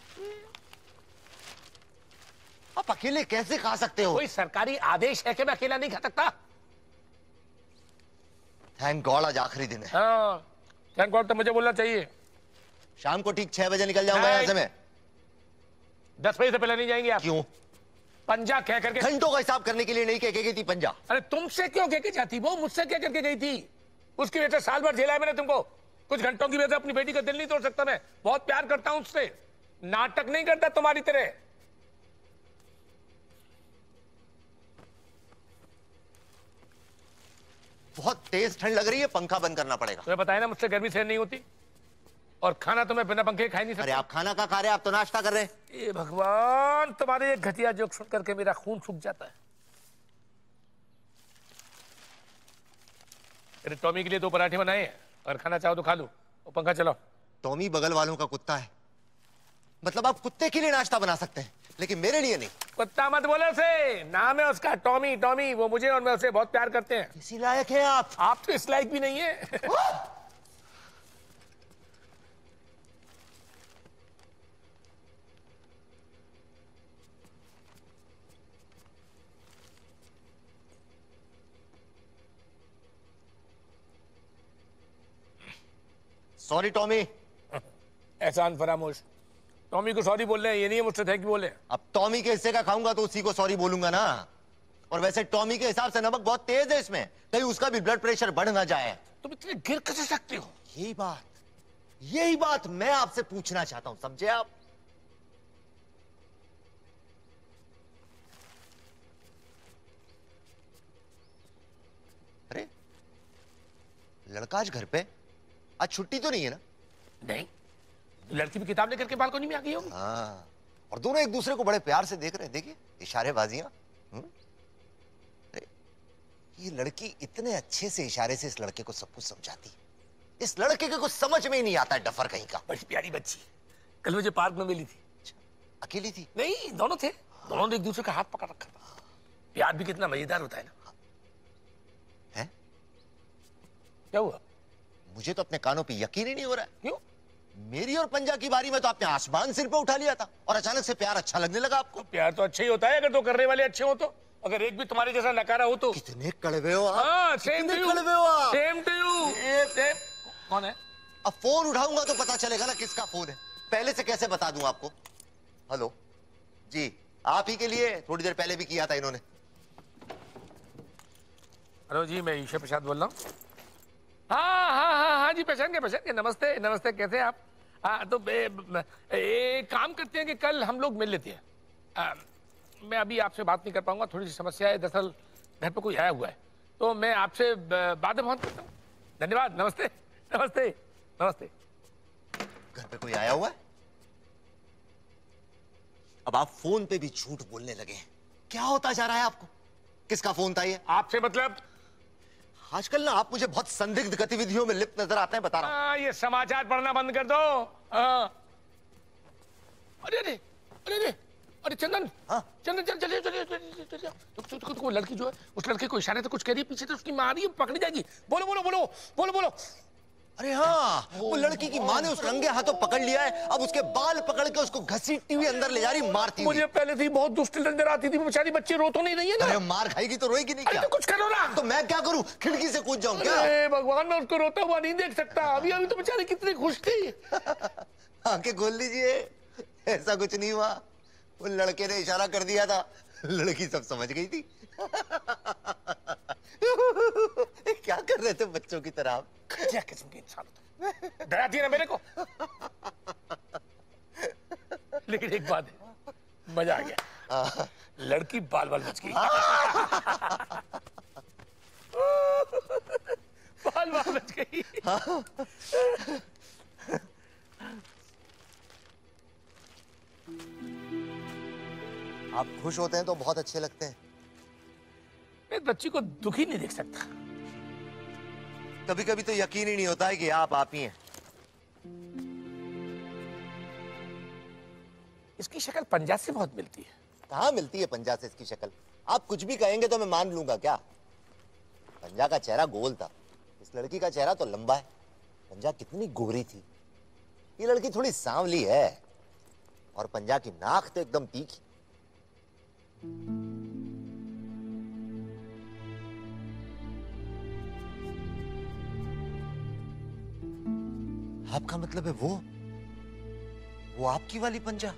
आप अकेले कैसे खा सकते हो? कोई सरकारी आदेश है कि मैं अकेला नहीं खा सकता? थैंक गॉड आज आखिरी दिन है। हाँ, थैंक गॉड तो मुझे बोलना चाहिए। शाम को ठीक छह बजे निकल जाऊंगा यहाँ से मैं। दस बजे से पहले नहीं जाएंगे आप? क्यों? पंजा कह करके। घंटों का हिसाब करने के लिए नहीं कह के गई थी पंजा। अरे तुमसे क्यों कह के जाती, वो मुझसे क्या करके गई थी? उसकी वजह से साल भर झेला है मैंने तुमको। कुछ घंटों की वजह से अपनी बेटी का दिल नहीं तोड़ सकता मैं, बहुत प्यार करता हूं उससे। नाटक नहीं करता तुम्हारी तरह। बहुत तेज ठंड लग रही है, पंखा बंद करना पड़ेगा। तुम्हें बताया ना मुझसे गर्मी सहन नहीं होती, और खाना तो मैं बिना पंखे खा ही नहीं सकता। अरे आप खाना का खा रहे हैं, आप तो नाश्ता कर रहे हैं। ये भगवान, तुम्हारे ये घटिया जोक सुन करके मेरा खून सूख जाता है। अरे टॉमी के लिए दो पराठे बनाए हैं, और खाना चाहो तो खा लो, और पंखा चलाओ। टॉमी बगल वालों का कुत्ता है, मतलब आप कुत्ते के लिए नाश्ता बना सकते हैं, लेकिन मेरे लिए नहीं। कुत्ता मत बोलो उसे, नाम है उसका टॉमी। टॉमी वो मुझे और मैं उसे बहुत प्यार करते हैं। इसी लायक है आप। आप तो इस लायक भी नहीं है। Sorry Tommy. एहसान फरामोश। टॉमी को सॉरी बोल रहे हैं, ये नहीं है मुझसे थैंक यू बोले। अब टॉमी के हिस्से का खाऊंगा तो उसी को सॉरी बोलूंगा ना। और वैसे टॉमी के हिसाब से नमक बहुत तेज है इसमें, कहीं उसका भी ब्लड प्रेशर बढ़ ना जाए। तुम इतने गिर कैसे सकते हो? यही बात यही बात मैं आपसे पूछना चाहता हूं, समझे आप? अरे लड़का आज घर पे, आज छुट्टी तो नहीं है ना? नहीं, लड़की भी किताब लेकर के बालकनी में आ गई होगी। हाँ, और दोनों एक दूसरे को बड़े प्यार से देख रहे हैं। देखिए इशारेबाजियां। अरे ये लड़की इतने अच्छे से इशारे से इस लड़के को सब कुछ समझाती है, इस लड़के के कुछ समझ में ही नहीं आता है, डफर कहीं का। बड़ी प्यारी बच्ची, कल मुझे पार्क में मिली थी। अकेली थी? नहीं, दोनों थे, दोनों ने एक दूसरे का हाथ पकड़ रखा था। प्यार भी कितना मजेदार होता है ना। है? क्या हुआ? मुझे तो अपने कानों पे यकीन ही नहीं हो रहा है। क्यों? मेरी और पंजा की बारी में तो आपने आसमान सिर पे उठा लिया था, और अचानक से प्यार अच्छा लगने लगा आपको। प्यार तो अच्छा ही होता है अगर तो करने वाले अच्छे हो तो। अगर एक भी तुम्हारे जैसा नकारा हो तो। कितने कड़वे हो आप। हाँ, सेम टू यू। कड़वे हो आप। Same to you. सेम। कौन है? अब फोन उठाऊंगा तो पता चलेगा ना किसका फोन है, पहले से कैसे बता दूं आपको? हेलो जी, आप ही के लिए थोड़ी देर पहले भी किया था इन्होंने। हेलो जी, मैं ईश्वर प्रसाद बोल रहा हूँ। हाँ हाँ हाँ हाँ जी, पहचान के पहचान के। नमस्ते नमस्ते, कैसे हैं आप? हाँ तो एक काम करते हैं कि कल हम लोग मिल लेते हैं। आ, मैं अभी आपसे बात नहीं कर पाऊंगा, थोड़ी सी समस्या है, दरअसल घर पे कोई आया हुआ है, तो मैं आपसे बाद में बात करता हूँ। धन्यवाद, नमस्ते नमस्ते नमस्ते। घर पे कोई आया हुआ है? अब आप फोन पे भी झूठ बोलने लगे हैं, क्या होता जा रहा है आपको? किसका फोन था ये? आपसे मतलब? आजकल ना आप मुझे बहुत संदिग्ध गतिविधियों में लिप्त नजर आते हैं, बता रहा हूं। हाँ, ये समाचार पढ़ना बंद कर दो। हाँ। अरे अरे अरे अरे अरे चंदन, हाँ? चंदन चल चलिए चलिए चलिए। तो वो लड़की जो है, उस लड़के को इशारे से कुछ कह रही है पीछे से, उसकी माँ आ रही है, पकड़ी जाएगी। बोलो बोलो बोलो बोलो बोलो। अरे हाँ, वो लड़की की माँ ने उस रंगे हाथों पकड़ लिया है, अब उसके बाल पकड़ के उसको घसीटती हुई अंदर ले जा रही, मारती हुई। मुझे पहले से ही बहुत दुष्ट नजर आती थी, बेचारी बच्ची रो तो नहीं रही है ना? अरे मार खाएगी तो रोएगी नहीं क्या? तो कुछ करो ना। तो मैं क्या करूं, खिड़की से कूद जाऊं क्या? अरे भगवान, मैं उसको रोता हुआ नहीं देख सकता। अभी अभी तो बेचारी कितनी खुश थी। आंखें खोल लीजिए, ऐसा कुछ नहीं हुआ, वो लड़के ने इशारा कर दिया था, लड़की सब समझ गई थी। क्या कर रहे थे बच्चों की तरह? क्या किस्म के इंसान होते हैं, डराती है ना मेरे को। लेकिन एक बात है, मजा आ गया, लड़की बाल बाल बच गई। बाल बाल बच गई। आप खुश होते हैं तो बहुत अच्छे लगते हैं। मैं बच्ची को दुखी नहीं देख सकता। कभी कभी तो यकीन ही नहीं होता है कि आप आप ही हैं। इसकी शक्ल पंजाब से बहुत मिलती है। कहाँ मिलती है पंजा से इसकी शक्ल? आप कुछ भी कहेंगे तो मैं मान लूंगा क्या? पंजा का चेहरा गोल था, इस लड़की का चेहरा तो लंबा है। पंजा कितनी गोरी थी, ये लड़की थोड़ी सांवली है, और पंजा की नाक तो एकदम तीखी। आपका मतलब है वो वो आपकी वाली पंजा?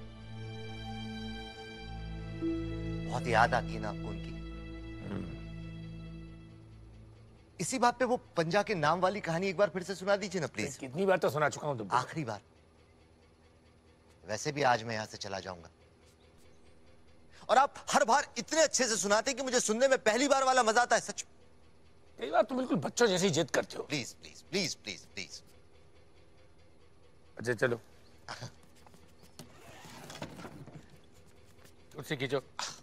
बहुत याद आती है ना आपको उनकी। इसी बात पे वो पंजा के नाम वाली कहानी एक बार फिर से सुना दीजिए ना प्लीज। कितनी बार तो सुना चुका हूं तुमको। आखिरी बार। वैसे भी आज मैं यहां से चला जाऊंगा। और आप हर बार इतने अच्छे से सुनाते कि मुझे सुनने में पहली बार वाला मजा आता है। सच कई बार तुम बिल्कुल बच्चों जैसी जिद करते हो। Please please please please please. अच्छा चलो कुर्सी खींचो।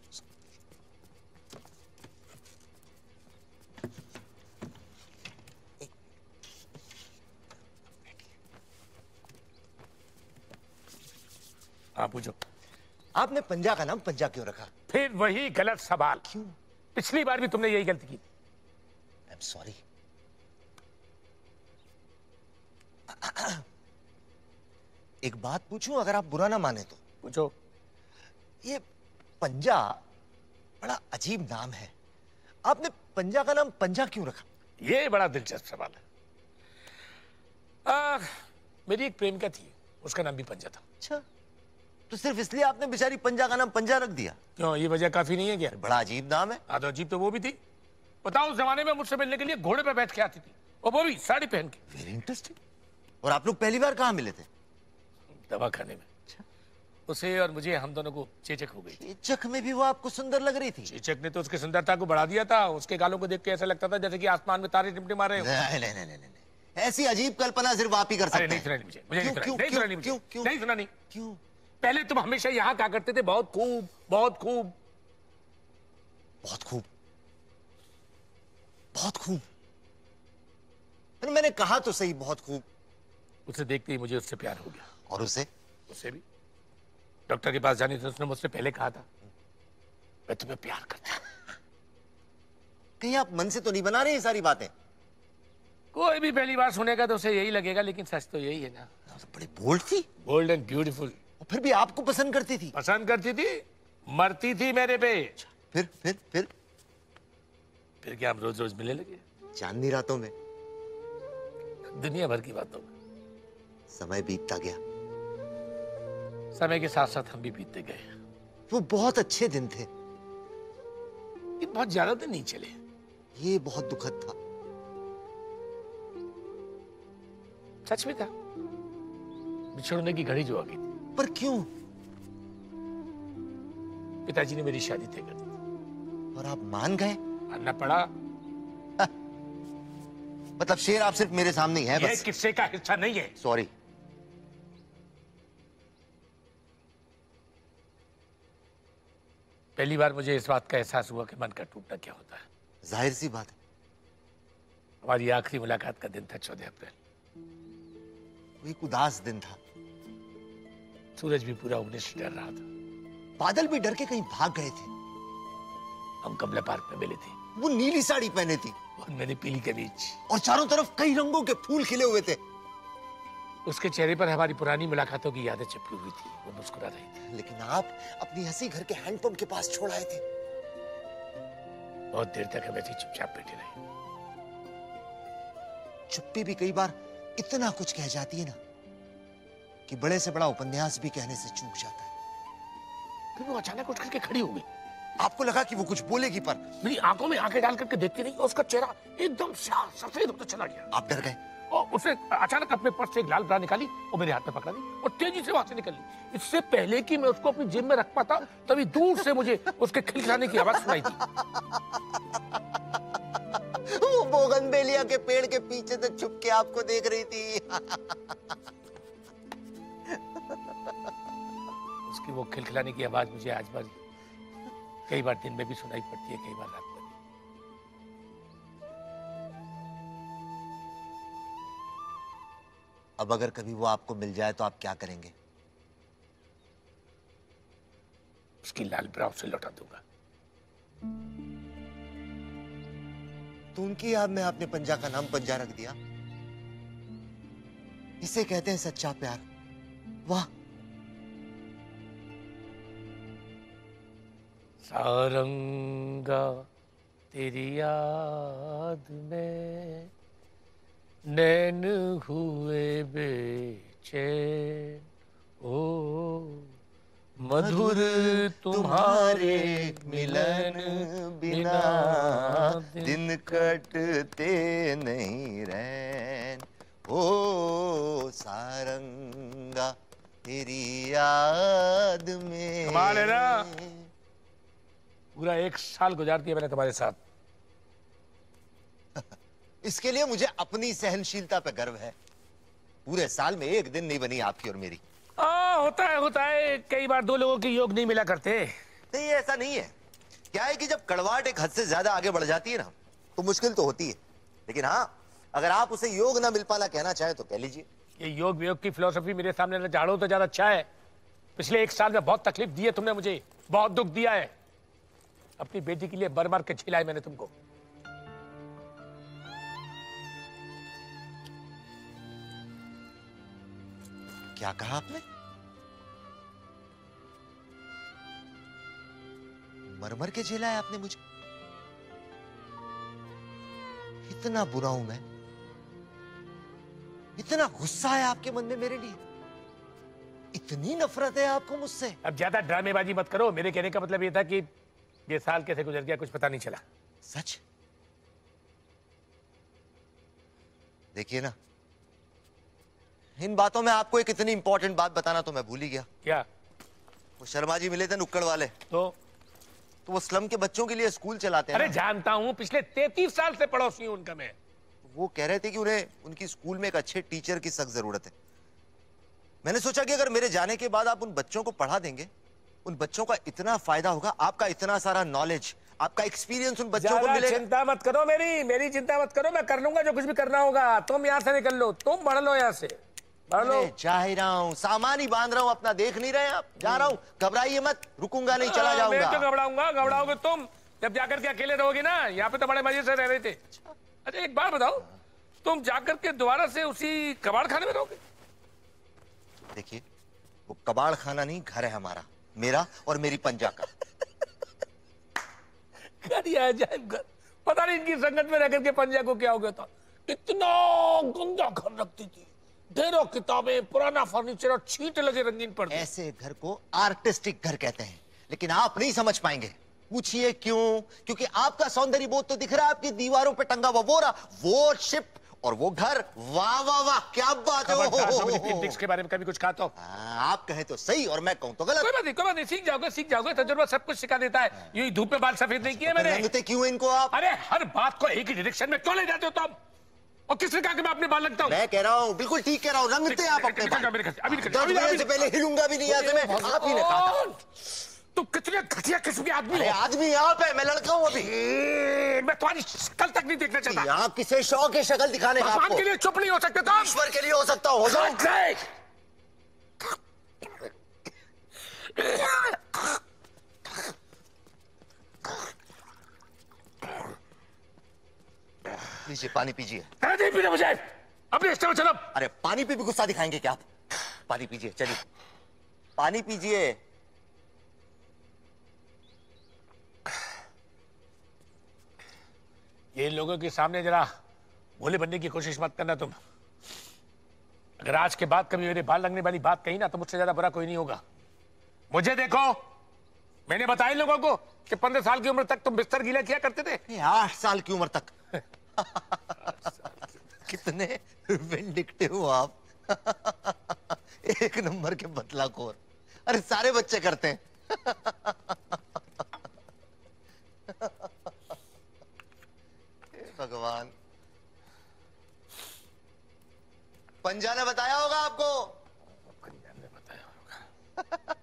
हाँ पूछो। आपने पंजा का नाम पंजा क्यों रखा? फिर वही गलत सवाल। क्यों? पिछली बार भी तुमने यही गलती की। I am sorry. एक बात पूछूं, अगर आप बुरा ना माने तो? पूछो। ये पंजा बड़ा अजीब नाम है, आपने पंजा का नाम पंजा क्यों रखा? ये बड़ा दिलचस्प सवाल है। आ, मेरी एक प्रेमिका थी, उसका नाम भी पंजा था। अच्छा, तो सिर्फ इसलिए आपने बेचारी पंजा का नाम पंजा रख दिया? क्यों, ये वजह काफी नहीं है क्या? बड़ा अजीब नाम है। हाँ तो अजीब तो वो भी थी। बताओ, उस जमाने में मुझसे मिलने के लिए घोड़े पे बैठ के आती थी, और वो भी साड़ी पहन के। Very interesting. और आप लोग पहली बार कहाँ मिले थे? दवा खाने में। अच्छा। उसे और मुझे, हम दोनों को चेचक हो गई। चेचक में भी वो आपको सुंदर लग रही थी? चेचक ने तो उसकी सुंदरता को बढ़ा दिया था। उसके गालों को देख के ऐसा लगता था जैसे कि आसमान में तारे टिमटिमा रहे हो। नहीं नहीं नहीं नहीं, ऐसी अजीब कल्पना सिर्फ आप ही कर सकते हैं। नहीं सुनानी मुझे, मुझे नहीं क्यों, सुनानी, नहीं क्यों, सुनानी मुझे, क्यों, क्यों? नहीं सुनानी। क्यों? पहले तुम हमेशा यहाँ क्या करते थे, बहुत खूब, बहुत खूब, बहुत खूब, बहुत खूब। मैंने कहा तो सही, बहुत खूब। उसे देखते ही मुझे उससे प्यार हो गया। और उसे? उसे भी। डॉक्टर के पास जाने से उसने मुझसे पहले कहा था, मैं तुम्हें प्यार करता हूं। कहीं आप मन से तो नहीं बना रहे ये सारी बातें? कोई भी पहली बार सुनेगा तो उसे यही लगेगा, लेकिन सच तो यही है ना। तो बड़ी बोल्ड थी। Bold and beautiful. और फिर भी आपको पसंद करती थी? पसंद करती थी, मरती थी मेरे पे। फिर फिर फिर फिर क्या हम रोज रोज मिलने लगे, चांदनी रातों में, दुनिया भर की बातों में। समय बीतता गया। समय के साथ साथ हम भी बीतते गए। वो बहुत अच्छे दिन थे। ये बहुत ज्यादा दिन नहीं चले। ये बहुत दुखद था। सच में था। बिछड़ने की घड़ी जो आ गई थी। पर क्यों? पिताजी ने मेरी शादी तय कर दी। और आप मान गए? मानना पड़ा। मतलब शेर आप सिर्फ मेरे सामने ही है बस? ये किस्से का हिस्सा नहीं है। सॉरी। पहली बार मुझे इस बात का एहसास हुआ कि मन का टूटना क्या होता है। जाहिर सी बात है। हमारी आखिरी मुलाकात का दिन था चौदह अप्रैल। वो एक उदास दिन था। सूरज भी पूरा उगने से डर रहा था। बादल भी डर के कहीं भाग गए थे। हम कमला पार्क में मिले थे। वो नीली साड़ी पहने थी और मैंने पीली कमीज। और चारों तरफ कई रंगों के फूल खिले हुए थे। उसके चेहरे पर हमारी पुरानी मुलाकातों की यादें चिपकी हुई थी। वो मुस्कुरा रही थी। लेकिन आप अपनी हंसी घर के हैंडपंप के पास छोड़ आए थे। बहुत देर तक हम ऐसे चुपचाप बैठे रहे। चुप्पी भी कई बार इतना कुछ कह जाती है ना कि बड़े से बड़ा उपन्यास भी कहने से चूक जाता है। फिर वो अचानक उठ करके खड़ी हो गई। आपको लगा कि वो कुछ बोलेगी, पर मेरी आंखों में आंखें डाल करके देखती रही और उसका चेहरा एकदम सफेद होता चला गया। आप डर गए? और उसने अचानक अपने पर्स से एक लाल ब्रा निकाली और मेरे हाथ में पकड़ा दी और तेजी से वहां से निकल ली। इससे पहले कि मैं उसको अपनी जेब में रख पाता, तभी दूर से मुझे उसके खिलखिलाने की आवाज सुनाई दी। वो बोगनवेलिया के पेड़ के पीछे से छुप के आपको देख रही थी। उसकी वो खिलखिलाने की आवाज मुझे आज बार कई बार दिन में भी सुनाई पड़ती है, कई बार रात में। अब अगर कभी वो आपको मिल जाए तो आप क्या करेंगे? उसकी लाल ब्रा उसे लौटा दूंगा। तो उनकी याद में आपने पंजा का नाम पंजा रख दिया। इसे कहते हैं सच्चा प्यार। वाह। सारंगा तेरी याद में नैन हुए बेचैन, ओ मधुर तुम्हारे मिलन बिना दिन कटते नहीं रैन। ओ सारंगा तेरी याद में। कमाल है ना, पूरा एक साल गुजार दिया मैंने तुम्हारे साथ। इसके लिए मुझे अपनी सहनशीलता पे गर्व है। पूरे साल में एक दिन नहीं बनी आपकी और मेरी। आ, होता है होता है, कई बार दो लोगों के योग नहीं मिला करते। नहीं, ऐसा नहीं है। क्या है कि जब कड़वाहट एक हद से ज्यादा आगे बढ़ जाती है ना, तो मुश्किल तो होती है। लेकिन हाँ, अगर आप उसे योग ना मिल पाना कहना चाहें तो कह लीजिए। ये योग वियोग की फिलोसफी मेरे सामने न झाड़ो तो ज्यादा अच्छा है। पिछले एक साल में बहुत तकलीफ दी है तुमने मुझे, बहुत दुख दिया है। अपनी बेटी के लिए बर मार के छिलाए मैंने तुमको। क्या कहा आपने? मरमर के झेला है आपने मुझे? इतना बुरा हूं मैं? इतना गुस्सा है आपके मन में मेरे लिए? इतनी नफरत है आपको मुझसे? अब ज्यादा ड्रामेबाजी मत करो। मेरे कहने का मतलब ये था कि ये साल कैसे गुजर गया कुछ पता नहीं चला। सच? देखिए ना, इन बातों में आपको एक इतनी इंपॉर्टेंट बात बताना तो मैं भूल ही गया। क्या? वो शर्मा जी मिले थे नुक्कड़ वाले, तो तो वो स्लम के बच्चों के लिए स्कूल चलाते हैं। अरे ना? जानता हूं, पिछले तैतीस साल से पड़ोसी हूं उनका मैं। वो कह रहे थे कि उन्हें उनकी स्कूल में एक अच्छे टीचर की सख्त जरूरत है। मैंने सोचा कि अगर मेरे जाने के बाद आप उन बच्चों को पढ़ा देंगे, उन बच्चों का इतना फायदा होगा, आपका इतना सारा नॉलेज, आपका एक्सपीरियंस उन बच्चों को मिलेगा। चिंता मत करो, मेरी मेरी चिंता मत करो, मैं कर लूंगा जो कुछ भी करना होगा। तुम यहाँ से निकल लो, तुम बढ़ लो यहाँ से, बढ़ लो। जा ही रहा हूँ, सामान ही बांध रहा हूँ अपना, देख नहीं रहे आप? जा रहा हूँ, घबराइए मत, रुकूंगा नहीं, चला जाऊंगा। मैं तो घबराऊंगा, घबराओगे तुम जब जाकर के अकेले रहोगे ना। यहाँ पे तो बड़े मजे से रह रहे थे। अच्छा एक बात बताओ, तुम जाकर के दोबारा से उसी कबाड़ खाने में रहोगे? देखिए, वो कबाड़ खाना नहीं, घर है हमारा, मेरा और मेरी पंजा का। घर ही अजायब घर। पता नहीं इनकी संगत में रहकर के पंजा को क्या हो गया था। इतना गंदा घर रखती थी, ढेरों किताबें, पुराना फर्नीचर और छींट लगे रंगीन पर्दे। ऐसे घर को आर्टिस्टिक घर कहते हैं, लेकिन आप नहीं समझ पाएंगे। पूछिए क्यों? क्योंकि आपका सौंदर्य बोध तो दिख रहा है आपकी दीवारों पे टंगा हुआ वो रहा, वो शिप और वो घर। वाह वाह वाह, क्या बात है। पॉलिटिक्स के बारे में कभी कुछ कहा तो? आप कहें तो सही और मैं कहूं तो गलत। कोई बात नहीं, कोई बात नहीं, सीख जाओगे, सीख जाओगे। तजुर्बा सब कुछ सिखा देता है। ये धूप में बाल सफेद नहीं किए मैंने। रंगते क्यों इनको आप? अरे हर बात को एक ही डायरेक्शन में क्यों ले जाते हो तुम? और किसने कहा कि मैं अपने बाल लगता हूँ? मैं कह रहा हूँ, बिल्कुल ठीक कह रहा हूँ, रंगते आप अपने बाल। दस बजे से पहले हिलूंगा भी नहीं यहाँ से मैं। आप ही ने कहा था। तुम कितने घटिया किस्म के आदमी हो। आदमी आप है, मैं लड़का हूँ अभी। मैं तुम्हारी शक्ल तक नहीं देखना चाहता। आप किसे शौक है शक्ल दिखाने का? भगवान के लिए चुप नहीं हो सकते तुम? ईश्वर के लिए हो सकता हो जाओ। लीजिए पानी पीजिए। नहीं पीना मुझे, अपने स्टोर चलो। अरे पानी पे भी गुस्सा दिखाएंगे क्या आप? पानी पीजिए, चलिए पानी पीजिए। ये लोगों के सामने जरा भोले बनने की कोशिश मत करना तुम। अगर आज के बाद कभी मेरे बाल लगने वाली बात कही ना, तो मुझसे ज्यादा बुरा कोई नहीं होगा। मुझे देखो, मैंने बताया इन लोगों को कि पंद्रह साल की उम्र तक तुम बिस्तर गीला किया करते थे। आठ साल की उम्र तक। कितने विंडिक्टिव हो आप। एक नंबर के बदलाखोर। अरे सारे बच्चे करते हैं। भगवान, पंजा ने बताया होगा आपको। पंजा ने बताया होगा।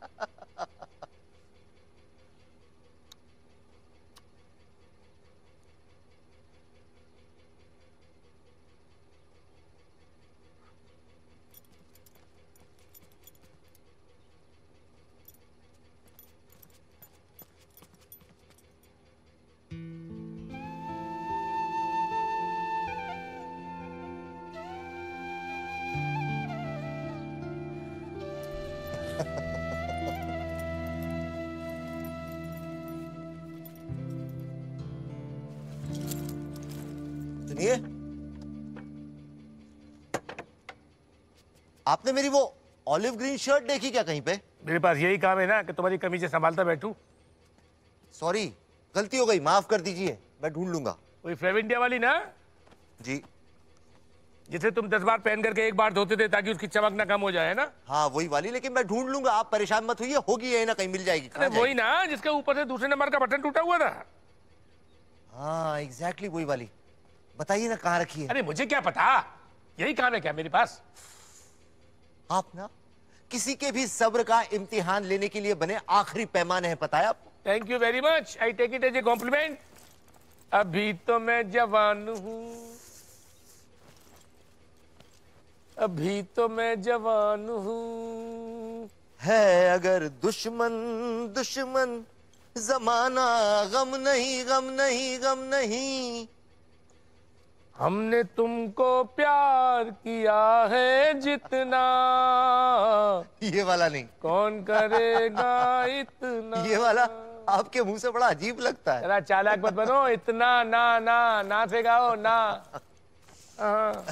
सुनिए, आपने मेरी वो ऑलिव ग्रीन शर्ट देखी क्या कहीं पे? मेरे पास यही काम है ना कि तुम्हारी कमीजें संभालता बैठूं। सॉरी, गलती हो गई, माफ कर दीजिए, मैं ढूंढ लूंगा। वही फेव इंडिया वाली ना? जी, जिसे तुम दस बार पहन करके एक बार धोते थे ताकि उसकी चमक ना कम हो जाए ना। हाँ वही वाली, लेकिन मैं ढूंढ लूंगा, आप परेशान मत होइए, होगी यही ना कहीं मिल जाएगी। अरे वही ना जिसके ऊपर से दूसरे नंबर का बटन टूटा हुआ था। हाँ एग्जैक्टली वही वाली, बताइए ना कहाँ रखी है। अरे मुझे क्या पता, यही काम है क्या मेरे पास। आप ना किसी के भी सब्र का इम्तिहान लेने के लिए बने आखिरी पैमाने हैं, पता है आपको। Thank you very much, I take it as a compliment. अभी तो मैं जवान हूँ, अभी तो मैं जवान हूँ। है अगर दुश्मन दुश्मन जमाना, गम नहीं गम नहीं गम नहीं। हमने तुमको प्यार किया है जितना, ये वाला नहीं, कौन करेगा इतना। ये वाला आपके मुंह से बड़ा अजीब लगता है। जरा चालाक मत बनो, इतना ना ना ना से गाओ ना। हाँ।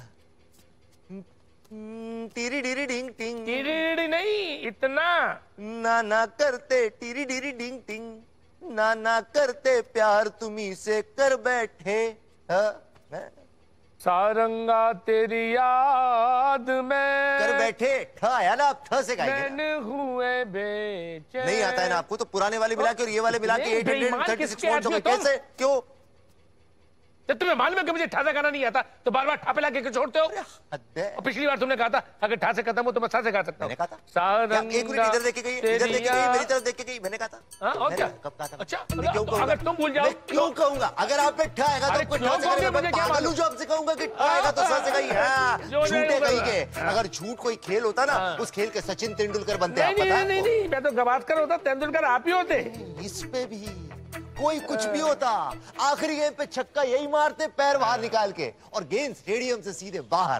टीरी डीरी डिंग टिंग, टिरिड़ी नहीं, इतना ना ना करते टीरी डीरी डिंग टिंग, ना ना करते प्यार तुम्ही से कर बैठे। हाँ? सारंगा तेरी याद में कर बैठे, ठ आया ना, आप ठ से गाएंगे ना। मैंने हुए बेचैन। नहीं आता है ना आपको, तो पुराने वाले मिला के और ये वाले मिला के eight hundred thirty six points हो गए। तुम? कैसे, क्यों? जब तुम्हें मालूम है कि मुझे ठा से गाना नहीं आता तो बार बार ठापे लाके क्यों छोड़ते हो। हद है। और पिछली बार तुमने कहा था अगर ठा से खत्म हो तो मैं सा से गा सकता हूँ। मैंने कहा था। सारंगा क्या एक मिनट इधर देख के गई, इधर देख के गई, मेरी तरफ देख के गई, मैंने कहा था। हाँ, और मैंने क्या? कब कहा था? अच्छा, मैं क्यों तो कहूंगा? अगर तुम भूल जाओ मैं क्यों कहूंगा? अगर आप पे ठा आएगा तो अरे आपको क्यों ठा से कहोगे? करेगा, मुझे मैं क्या पागल मालूम? हूं जो आपसे कहूंगा कि ठा आएगा तो सा से गई। हाँ, जो नहीं झूठे होगा। कहीं के। अगर झूठ कोई खेल होता ना, उस खेल के सचिन तेंदुलकर बनते, आप नहीं पता नहीं नहीं है? नहीं, मैं तो गवास्कर होता, तेंदुलकर आप ही होते। इस पे भी कोई कुछ भी होता, आखिरी गेंद पे छक्का यही मारते पैर बाहर निकाल के, और गेंद स्टेडियम से सीधे बाहर।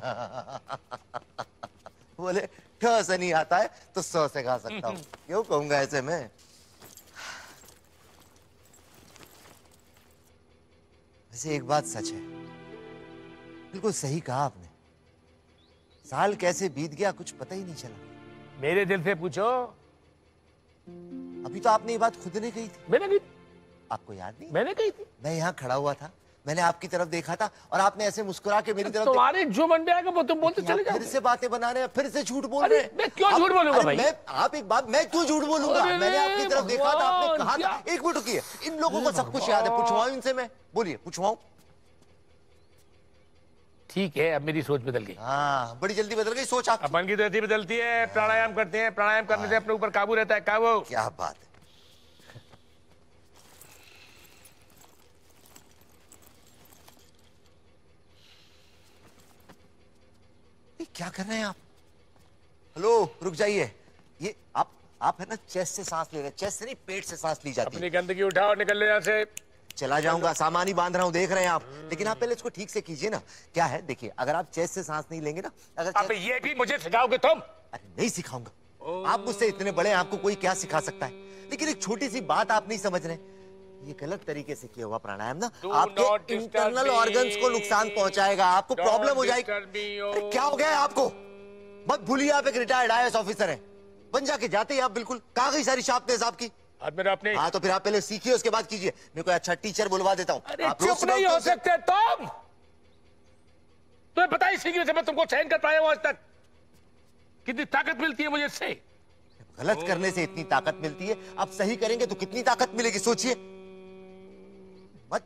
बोले ठ से नहीं आता है तो सौ से गा सकता हूं, क्यों कहूंगा ऐसे में। वैसे एक बात सच है, बिल्कुल सही कहा आपने, साल कैसे बीत गया कुछ पता ही नहीं चला। मेरे दिल से पूछो। अभी तो आपने ये बात खुद ने कही थी। मैंने कही, आपको याद नहीं? मैंने कही थी। मैं यहाँ खड़ा हुआ था, मैंने आपकी तरफ देखा था और आपने ऐसे मुस्कुरा के मेरी तरफ तुम्हारे जो मन में आएगा वो तुम बोलते देखा। चले जाओ। फिर से बातें बना रहे हैं, फिर से झूठ बोल अरे, रहे हैं। मैं क्यों आप- झूठ बोलूंगा अरे भाई? मैं, आप एक बात, मैं क्यों झूठ बोलूंगा? अरे मैंने आपकी तरफ देखा था, आपने कहा भगवान, था। एक मिनट रुकिए, इन लोगों को सब कुछ याद है, पूछवाऊं इनसे मैं? बोलिए, पूछवाऊं? ठीक है, अब मेरी सोच बदल गई। हाँ, बड़ी जल्दी बदल गई सोच आपकी। अपन की तो ऐसी बदलती है, प्राणायाम करते हैं, प्राणायाम करने से अपने ऊपर काबू रहता है। काबू। क्या बात है। ये क्या कर रहे हैं आप? हेलो, रुक जाइए। ये आप आप है ना चेस्ट से सांस ले रहे हैं, चेस्ट से नहीं पेट से सांस ली जाती है। अपनी गंदगी उठाओ, निकल ले यहाँ से। चला जाऊंगा, सामान ही बांध रहा हूं, देख रहे हैं आप। लेकिन आप पहले इसको ठीक से कीजिए ना। क्या है, देखिए, अगर आप चेस्ट से सांस नहीं लेंगे ना, अगर अब चेस्ट... ये भी मुझे सिखाओगे तुम? अरे नहीं सिखाऊंगा, आप मुझसे इतने बड़े हैं, आपको कोई क्या सिखा सकता है। लेकिन एक छोटी सी बात आप नहीं समझ रहे, ये गलत तरीके से किया हुआ प्राणायाम ना Do आपके not disturb internal me. Organs को नुकसान पहुंचाएगा, आपको Don't प्रॉब्लम हो जाएगी। disturb me, oh. अरे क्या हो गया है आपको? मत भूलिए, आप एक retired I A S officer हैं, बन जाके जाते ही आप बिल्कुल। कहाँ गई सारी शार्पनेस आपकी? हाथ मेरा अपने। हाँ, तो फिर आप पहले सीखिए, उसके बाद कीजिए। मैं कोई अच्छा टीचर बुलवा देता हूँ। अरे आप रोज चुप सुबह नहीं उठ के हो उसे- सकते तुम। तुम्हें पता ही इसी की वजह से मैं तुमको सहन कर पाया हूं आज तक। कितनी ताकत मिलती है मुझे इससे। गलत करने से इतनी ताकत मिलती है, आप सही करेंगे तो कितनी ताकत मिलेगी, सोचिए। मत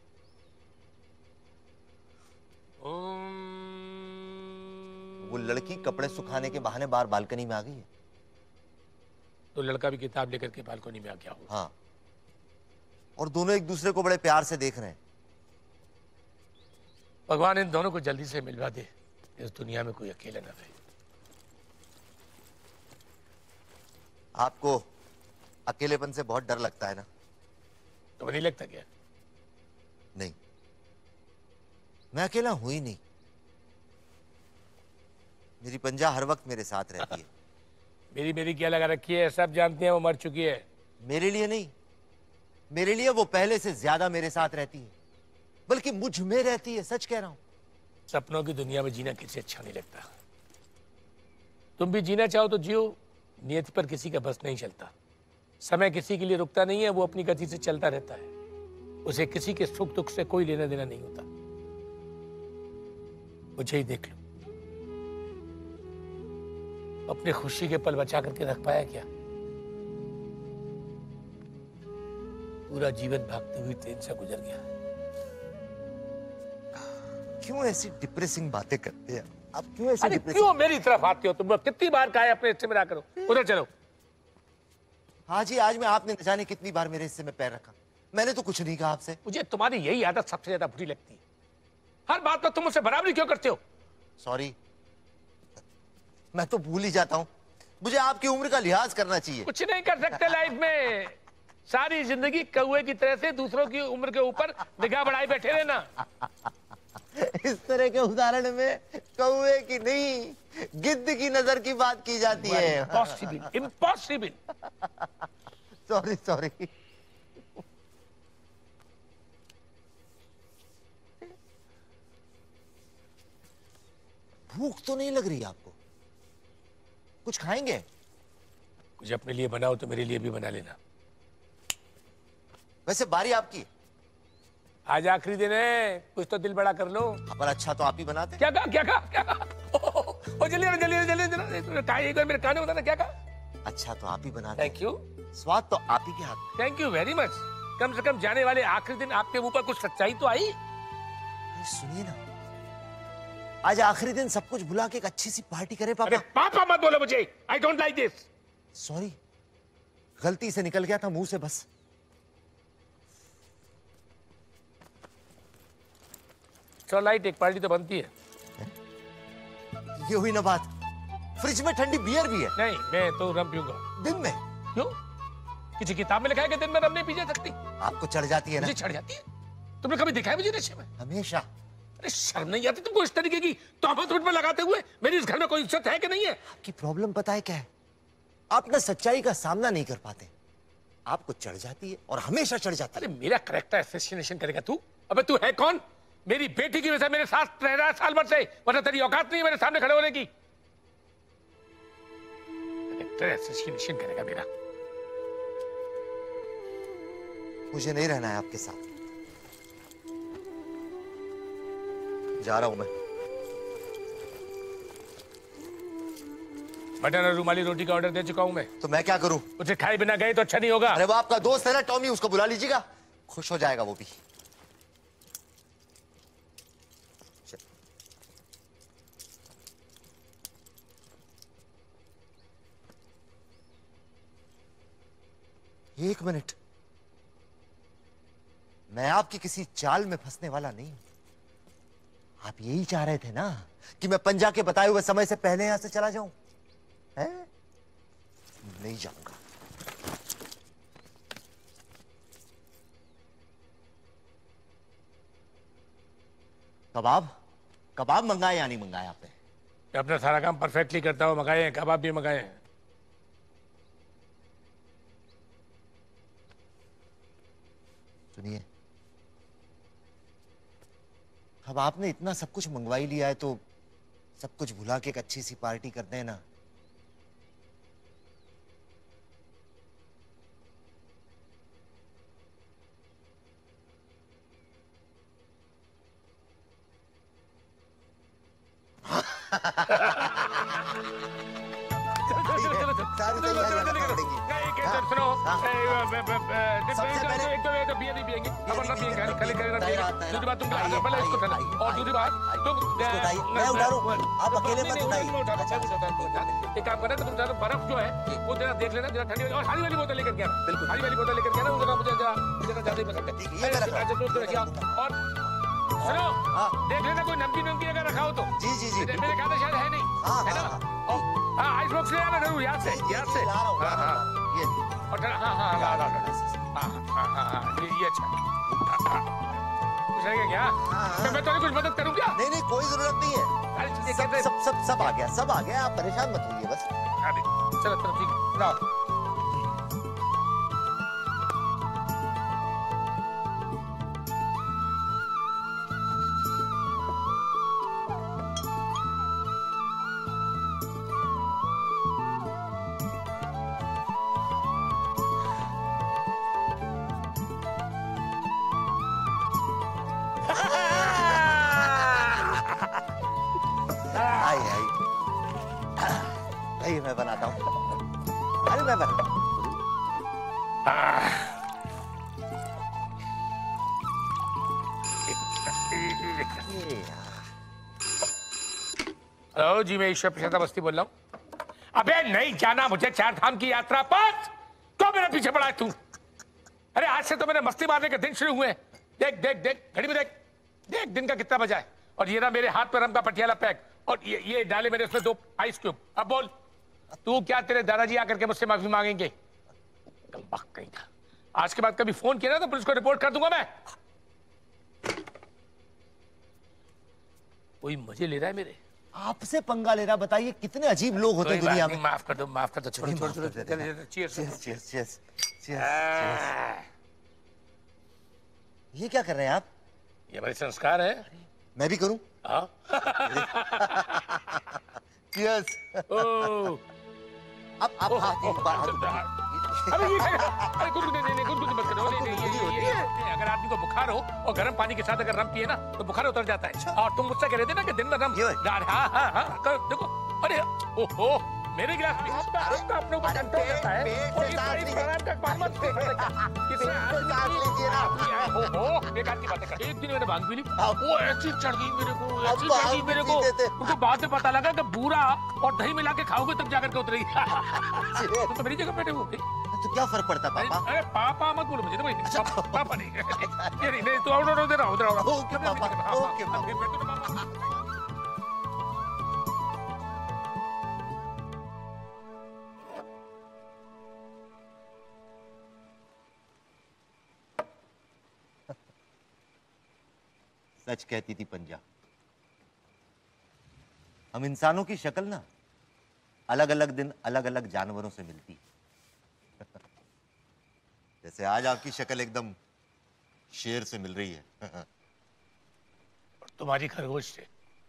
वो लड़की कपड़े सुखाने के बहाने बाहर बालकनी में आ गई है। तो लड़का भी किताब लेकर के बालकनी में आ गया होगा। हाँ, और दोनों एक दूसरे को बड़े प्यार से देख रहे हैं। भगवान इन दोनों को जल्दी से मिलवा दे, इस दुनिया में कोई अकेला न रहे। आपको अकेलेपन से बहुत डर लगता है ना? तो नहीं लगता क्या? नहीं, मैं अकेला हूं ही नहीं। मेरी पंजा हर वक्त मेरे साथ रहती है। मेरी मेरी क्या लगा रखी है, सब जानते हैं वो मर चुकी है। मेरे लिए नहीं, मेरे लिए वो पहले से ज्यादा मेरे साथ रहती है, बल्कि मुझ में रहती है, सच कह रहा हूं। सपनों की दुनिया में जीना किसी अच्छा नहीं लगता। तुम भी जीना चाहो तो जियो, नियति पर किसी का बस नहीं चलता। समय किसी के लिए रुकता नहीं है, वो अपनी गति से चलता रहता है। उसे किसी के सुख दुख से कोई लेना देना नहीं होता। मुझे ही देख लो, अपनी खुशी के पल बचा करके रख पाया क्या? पूरा जीवन भागती हुई ट्रेन से गुजर गया। क्यों ऐसी डिप्रेसिंग बातें करते हैं आप? क्यों ऐसी अरे डिप्रेसिंग? क्यों मेरी तरफ आते हो तुम? कितनी बार कहा है अपने हिस्से में ना करो, उधर चलो। हाँ जी, आज में आपने न जाने कितनी बार मेरे हिस्से में पैर रखा। मैंने तो कुछ नहीं कहा आपसे। मुझे तुम्हारी यही आदत सबसे ज्यादा बुरी लगती है। हर बात में तुम मुझसे बराबरी क्यों करते हो? सॉरी, मैं तो भूल ही जाता हूँ। मुझे आपकी उम्र का लिहाज करना चाहिए। कुछ नहीं कर सकते लाइफ में। सारी जिंदगी कौवे की तरह से दूसरों की उम्र के ऊपर निगाह बढ़ाए बैठे रहना। इस तरह के उदाहरण में कौवे की नहीं, गिद्ध की नजर की बात की जाती है। Impossible, impossible. Sorry sorry. भूख तो नहीं लग रही आपको? कुछ खाएंगे? कुछ अपने लिए बनाओ तो मेरे लिए भी बना लेना। वैसे बारी आपकी है। आज आखिरी दिन है, कुछ तो दिल बड़ा कर लो। पर अच्छा तो आप ही बनाते। क्या कहा क्या कहा क्या कहा? ओ जल्दी जल्दी जल्दी जल्दी कहा, एक बार मेरे कान में बताना क्या कहा? अच्छा तो आप ही बनाते। Thank you. स्वाद तो आप ही के हाथ में। Thank you very much. कम से कम जाने वाले आखिरी दिन आपके मुंह पर कुछ सच्चाई तो आई। अरे सुनिए ना, आज आखिरी दिन सब कुछ भुला के एक अच्छी सी पार्टी करें अरे पापा। पापा मत बोलो मुझे, I don't like this. Sorry, गलती से निकल गया था मुंह से बस। चलो लाइट, एक पार्टी तो बनती है। ये हुई ना बात। फ्रिज में ठंडी बियर भी है। नहीं, मैं तो रम पीऊंगा। दिन में? क्यों? किसी किताब में लिखा है कि दिन में रम नहीं पी जा सकती? आपको चढ़ जाती है ना? मुझे चढ़ जाती है। तुमने कभी देखा है मुझे नशे में? हमेशा। अरे शर्म नहीं आती तुमको इस तरीके की तोहमत मुझ पर लगाते हुए? मेरी इस घर में कोई इज्जत है कि नहीं है? आपकी प्रॉब्लम पता है क्या है? आप ना सच्चाई का सामना नहीं कर पाते। आपको चढ़ जाती है और हमेशा चढ़ जाती है। अरे मेरा करेक्टर असोसिएशन करेगा तू? अबे तू है कौन? मेरी बेटी की वजह से मेरे साथ रह रहा है साल भर से, वरना तेरी औकात नहीं है मेरे सामने खड़े होने की। करेक्टर असोसिएशन करेगा मेरा। मुझे नहीं रहना है आपके साथ। जा रहा हूं मैं। मटन और रुमाली रोटी का ऑर्डर दे चुका हूं मैं। तो मैं क्या करूं? उसे खाए बिना गए तो अच्छा नहीं होगा। अरे वो आपका दोस्त है ना टॉमी, उसको बुला लीजिएगा, खुश हो जाएगा वो भी। एक मिनट, मैं आपकी किसी चाल में फंसने वाला नहीं हूं। आप यही चाह रहे थे ना कि मैं पंजा के बताए हुए समय से पहले यहां से चला जाऊं? हैं? नहीं जाऊंगा। कबाब कबाब मंगाए या नहीं मंगाए आपने? मैं अपना सारा काम परफेक्टली करता हूं। मंगाए हैं कबाब भी मंगाए हैं। सुनिए, अब आपने इतना सब कुछ मंगवा ही लिया है तो सब कुछ भुला के एक अच्छी सी पार्टी करते हैं ना। बर्फ जो है वो जरा देख लेना, जरा ठंडी और हरी वाली बोतल लेकर के आना। बिल्कुल हरी वाली बोतल लेकर के आना, वो जरा मुझे जरा जरा ज्यादा ही पसंद है। और सुनो, देख लेना कोई नमकीन नमकीन अगर रखा हो तो। जी जी जी मेरे ख्याल से शायद है नहीं, है ना? हाँ, आइस बॉक्स ले आना जरूर, याद से याद से। हाँ हाँ ये और हाँ हाँ हाँ हाँ हाँ हाँ ये ये अच्छा। कुछ रहेगा क्या? तो मैं तुम्हें कुछ मदद करूँ क्या? नहीं नहीं, कोई जरूरत नहीं है। सब सब सब सब आ गया, सब आ गया। आप परेशान मत होइए बस। चलो चलो ठीक है, लाओ। मैं बनाता हूँ। अरे मैं बनाता हूँ। हेलो जी, मैं ईश्वर प्रसाद अवस्थी बोल रहा हूँ। अबे नहीं जाना मुझे चार धाम की यात्रा पर, क्यों मेरे पीछे पड़ा है तू? अरे आज से तो मेरे मस्ती मारने के दिन शुरू हुए। देख देख देख घड़ी में देख देख दिन का कितना बजा है, और ये ना मेरे हाथ पर रम का पटियाला पैक, और ये ये डाले मेरे उसमें दो आइस क्यूब। अब बोल तू क्या तेरे दादाजी आकर के मुझसे माफी मांगेंगे? कहीं का आज के बाद कभी फोन किया ना तो पुलिस को रिपोर्ट कर दूंगा मैं। कोई मजे ले रहा है मेरे, आपसे पंगा ले रहा। बताइए कितने अजीब लोग होते हैं दुनिया में। माफ कर दो माफ कर दो, छोड़ो छोड़ो छोड़ो। Cheers cheers cheers cheers. ये क्या कर रहे हैं आप? ये हमारे संस्कार है। मैं भी करूं? हाँ। चीयर्स। ओह अब अब हाथ अरे ये अरे गुड गुड नहीं नहीं गुड गुड मत करो। नहीं नहीं ये अगर आदमी को बुखार हो और गर्म पानी के साथ अगर रम पिए ना तो बुखार उतर जाता है। और तुम मुझसे कह रहे थे ना कि दिन में रम। हाँ हाँ हाँ देखो। अरे ओहो मेरे गिलास में आपका अपने ऊपर कंट्रोल करता है। और ये सारी प्रणाम का पान मत ओहो बेकार की बातें कर। एक दिन मैंने भांग पी ली, वो ऐसी चढ़ गई मेरे को, ऐसी चढ़ गई मेरे को, उनको बाद में पता लगा कि बूरा और दही मिला के खाओगे तब जाकर के उतरेगी। तो मेरी जगह बैठे हो तो क्या फर्क पड़ता पापा? अरे पापा मत बोलो मुझे, तो भाई पापा, पापा नहीं ये नहीं नहीं तो उधर उधर आओ उधर आओ। ओके पापा ओके पापा। सच कहती थी पंजा, हम इंसानों की शक्ल ना अलग अलग दिन अलग अलग जानवरों से मिलती है। जैसे आज आपकी शक्ल एकदम शेर से मिल रही है। और तुम्हारी खरगोश से।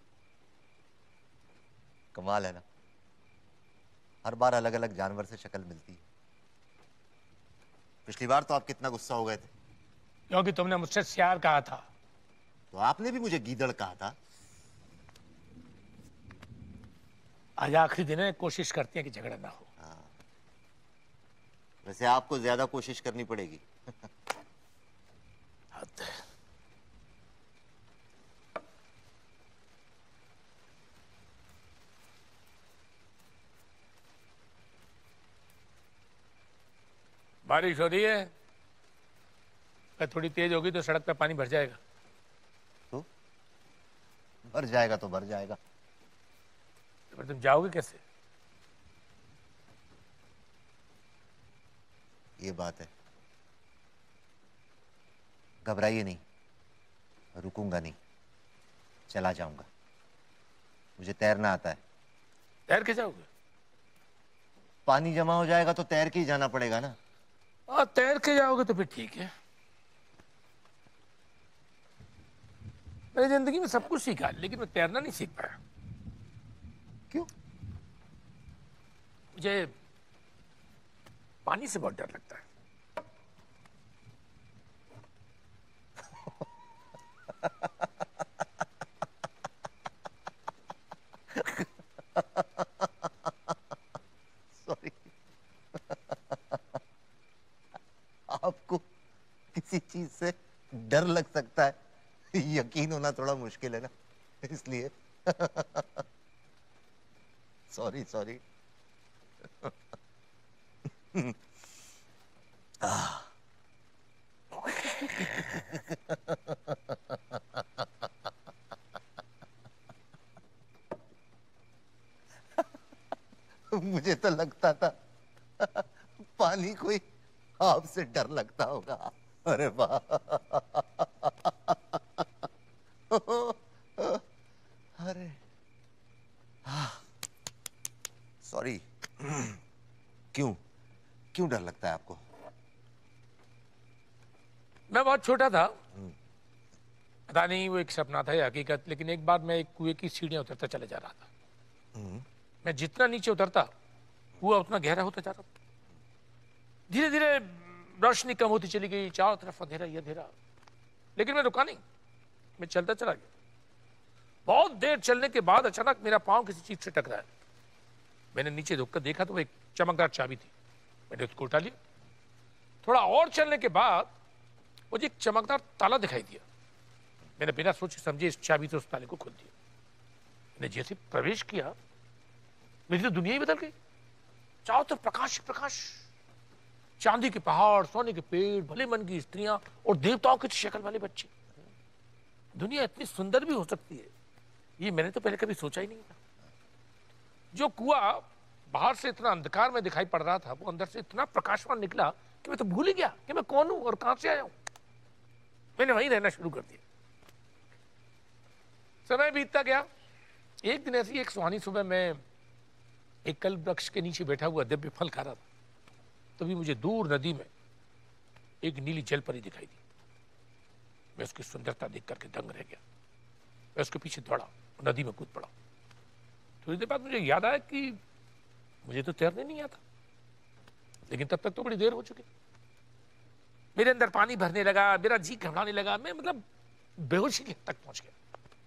कमाल है ना, हर बार अलग अलग जानवर से शक्ल मिलती है। पिछली बार तो आप कितना गुस्सा हो गए थे क्योंकि तुमने मुझसे सियार कहा था। तो आपने भी मुझे गीदड़ कहा था। आज आखिरी दिन है, कोशिश करते हैं कि झगड़ा ना हो। वैसे आपको ज्यादा कोशिश करनी पड़ेगी। बारिश हो रही है, अगर थोड़ी तेज होगी तो सड़क पे पानी भर जाएगा। तो भर जाएगा तो भर जाएगा। तो फिर तुम जाओगे कैसे? ये बात है, घबराइए नहीं, रुकूंगा नहीं, चला जाऊंगा। मुझे तैरना आता है। तैर के जाओगे? पानी जमा हो जाएगा तो तैर के ही जाना पड़ेगा ना। और तैर के जाओगे तो फिर ठीक है। मैंने जिंदगी में सब कुछ सीखा लेकिन मैं तैरना नहीं सीख पाया। क्यों? मुझे पानी से बहुत डर लगता है। सॉरी। आपको किसी चीज से डर लग सकता है, यकीन होना थोड़ा मुश्किल है ना, इसलिए सॉरी सॉरी। मुझे तो लगता था पानी कोई आपसे डर लगता होगा। अरे वाह। अरे सॉरी। क्यों क्यों डर लगता है आपको? मैं बहुत छोटा था, पता नहीं वो एक सपना था या हकीकत, लेकिन एक बार मैं एक कुएं की सीढ़ियां उतरता चले जा रहा था। मैं जितना नीचे उतरता कुआं उतना गहरा होता जा रहा था। धीरे धीरे रोशनी कम होती चली गई, चारों तरफ अंधेरा ही अंधेरा, लेकिन मैं रुका नहीं, मैं चलता चला गया। बहुत देर चलने के बाद अचानक मेरा पांव किसी चीज से टकराया। मैंने नीचे झुककर देखा तो वो एक चमकदार चाबी थी। मैंने उसको उठा लिया। थोड़ा और चलने के बाद मुझे एक चमकदार ताला दिखाई दिया। मैंने बिना सोचे समझे इस चाबी से उस ताले को खोल दिया। मैंने जैसे प्रवेश किया, मेरी तो दुनिया ही बदल गई। चारों तरफ प्रकाश प्रकाश, चांदी के पहाड़, सोने के पेड़, भले मन की स्त्रियां और देवताओं की शक्ल वाले बच्चे। दुनिया इतनी सुंदर भी हो सकती है, ये मैंने तो पहले कभी सोचा ही नहीं था। जो कुआं बाहर से इतना अंधकार में दिखाई पड़ रहा था, वो अंदर से इतना प्रकाशवान निकला कि मैं तो भूल ही गया कि मैं कौन हूं और कहां से आया हूं। मैंने वहीं रहना शुरू कर दिया। समय बीतता गया। एक दिन ऐसी एक सुहानी सुबह मैं एक कल्प वृक्ष के नीचे बैठा हुआ दिव्य फल खा रहा था, तभी मुझे दूर नदी में एक नीली जलपरी दिखाई दी। मैं उसकी सुंदरता देख करके दंग रह गया। मैं उसके पीछे दौड़ा, नदी में कूद पड़ा। थोड़ी देर बाद मुझे याद आया कि मुझे तो तैरने नहीं आता, लेकिन तब तक तो बड़ी देर हो चुकी। मेरे अंदर पानी भरने लगा, मेरा जी घबराने लगा, मैं मतलब बेहोशी तक पहुंच गया।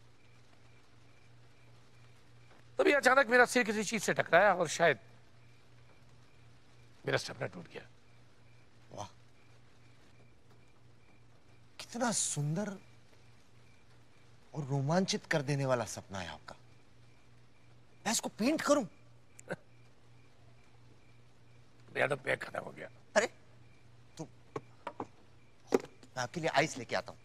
तभी अचानक मेरा सिर किसी चीज से टकराया और शायद मेरा सपना टूट गया। वाह, कितना सुंदर और रोमांचित कर देने वाला सपना है आपका। मैं इसको पेंट करूं? मेरा तो पैक खत्म हो गया। अरे तू, मैं आपके लिए आइस लेके आता हूं।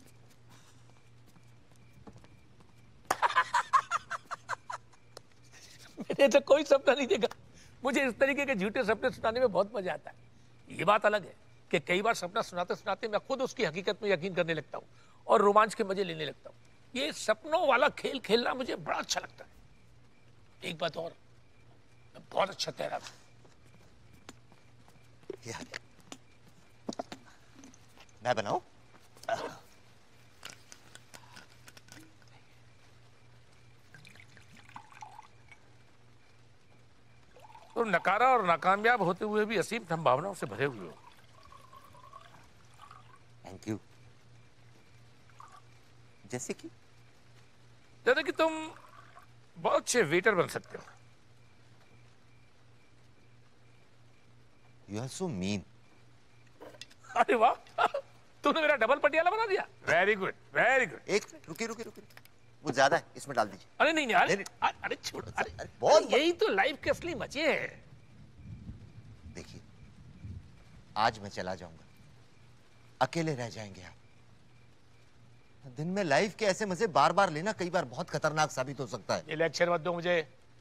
मैंने तो कोई सपना नहीं देखा। मुझे इस तरीके के झूठे सपने सुनाने में बहुत मजा आता है। ये बात अलग है कि कई बार सपना सुनाते सुनाते मैं खुद उसकी हकीकत में यकीन करने लगता हूँ और रोमांच के मजे लेने लगता हूँ। ये सपनों वाला खेल खेलना मुझे बड़ा अच्छा लगता है। एक बात और, मैं बहुत अच्छा तैराक हूं। मैं बनाऊं? तो नकारा और नाकामयाब होते हुए भी असीम संभावनाओं से भरे हुए हो। Thank you. जैसे कि जैसे कि तुम बहुत अच्छे वेटर बन सकते हो। You are so mean. अरे वाह, तूने मेरा डबल पटियाला बना दिया। Very good, very good. एक रुकी रुकी रुकी, वो ज्यादा है, इसमें डाल दीजिए। अरे नहीं नहीं, अरे नहीं, अरे, अरे छोड़, अरे अरे, बहुत यही तो लाइफ के असली मजे हैं। देखिए, आज मैं चला जाऊंगा, अकेले रह जाएंगे आप। दिन में लाइफ के ऐसे मजे बार बार लेना कई बार बहुत खतरनाक साबित हो सकता है। ये लेक्चर मत दो मुझे।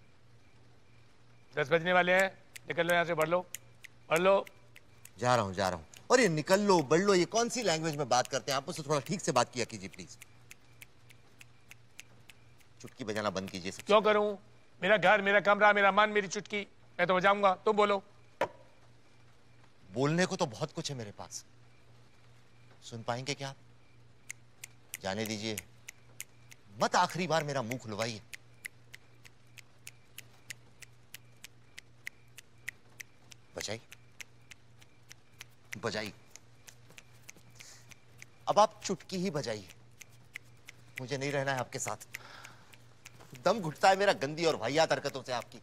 दस बजने वाले हैं, निकल लो यहाँ से, बढ़ लो बढ़ लो। जा रहा हूं जा रहा हूं। और ये निकल लो बढ़ लो, ये कौन सी लैंग्वेज में बात करते हैं? आप मुझसे थोड़ा ठीक से बात किया कीजिए प्लीज। चुटकी बजाना बंद कीजिए सबसे। क्यों करूं? मेरा घर, मेरा कमरा, मेरा मन, मेरी चुटकी, मैं तो बजाऊंगा, तुम बोलो। बोलने को तो बहुत कुछ है मेरे पास, सुन पाएंगे क्या आप? जाने दीजिए, मत आखिरी बार मेरा मुंह खुलवाइए। बजाई बजाई, अब आप चुटकी ही बजाइए। मुझे नहीं रहना है आपके साथ। दम घुटता है मेरा गंदी और वाहियात हरकतों से आपकी।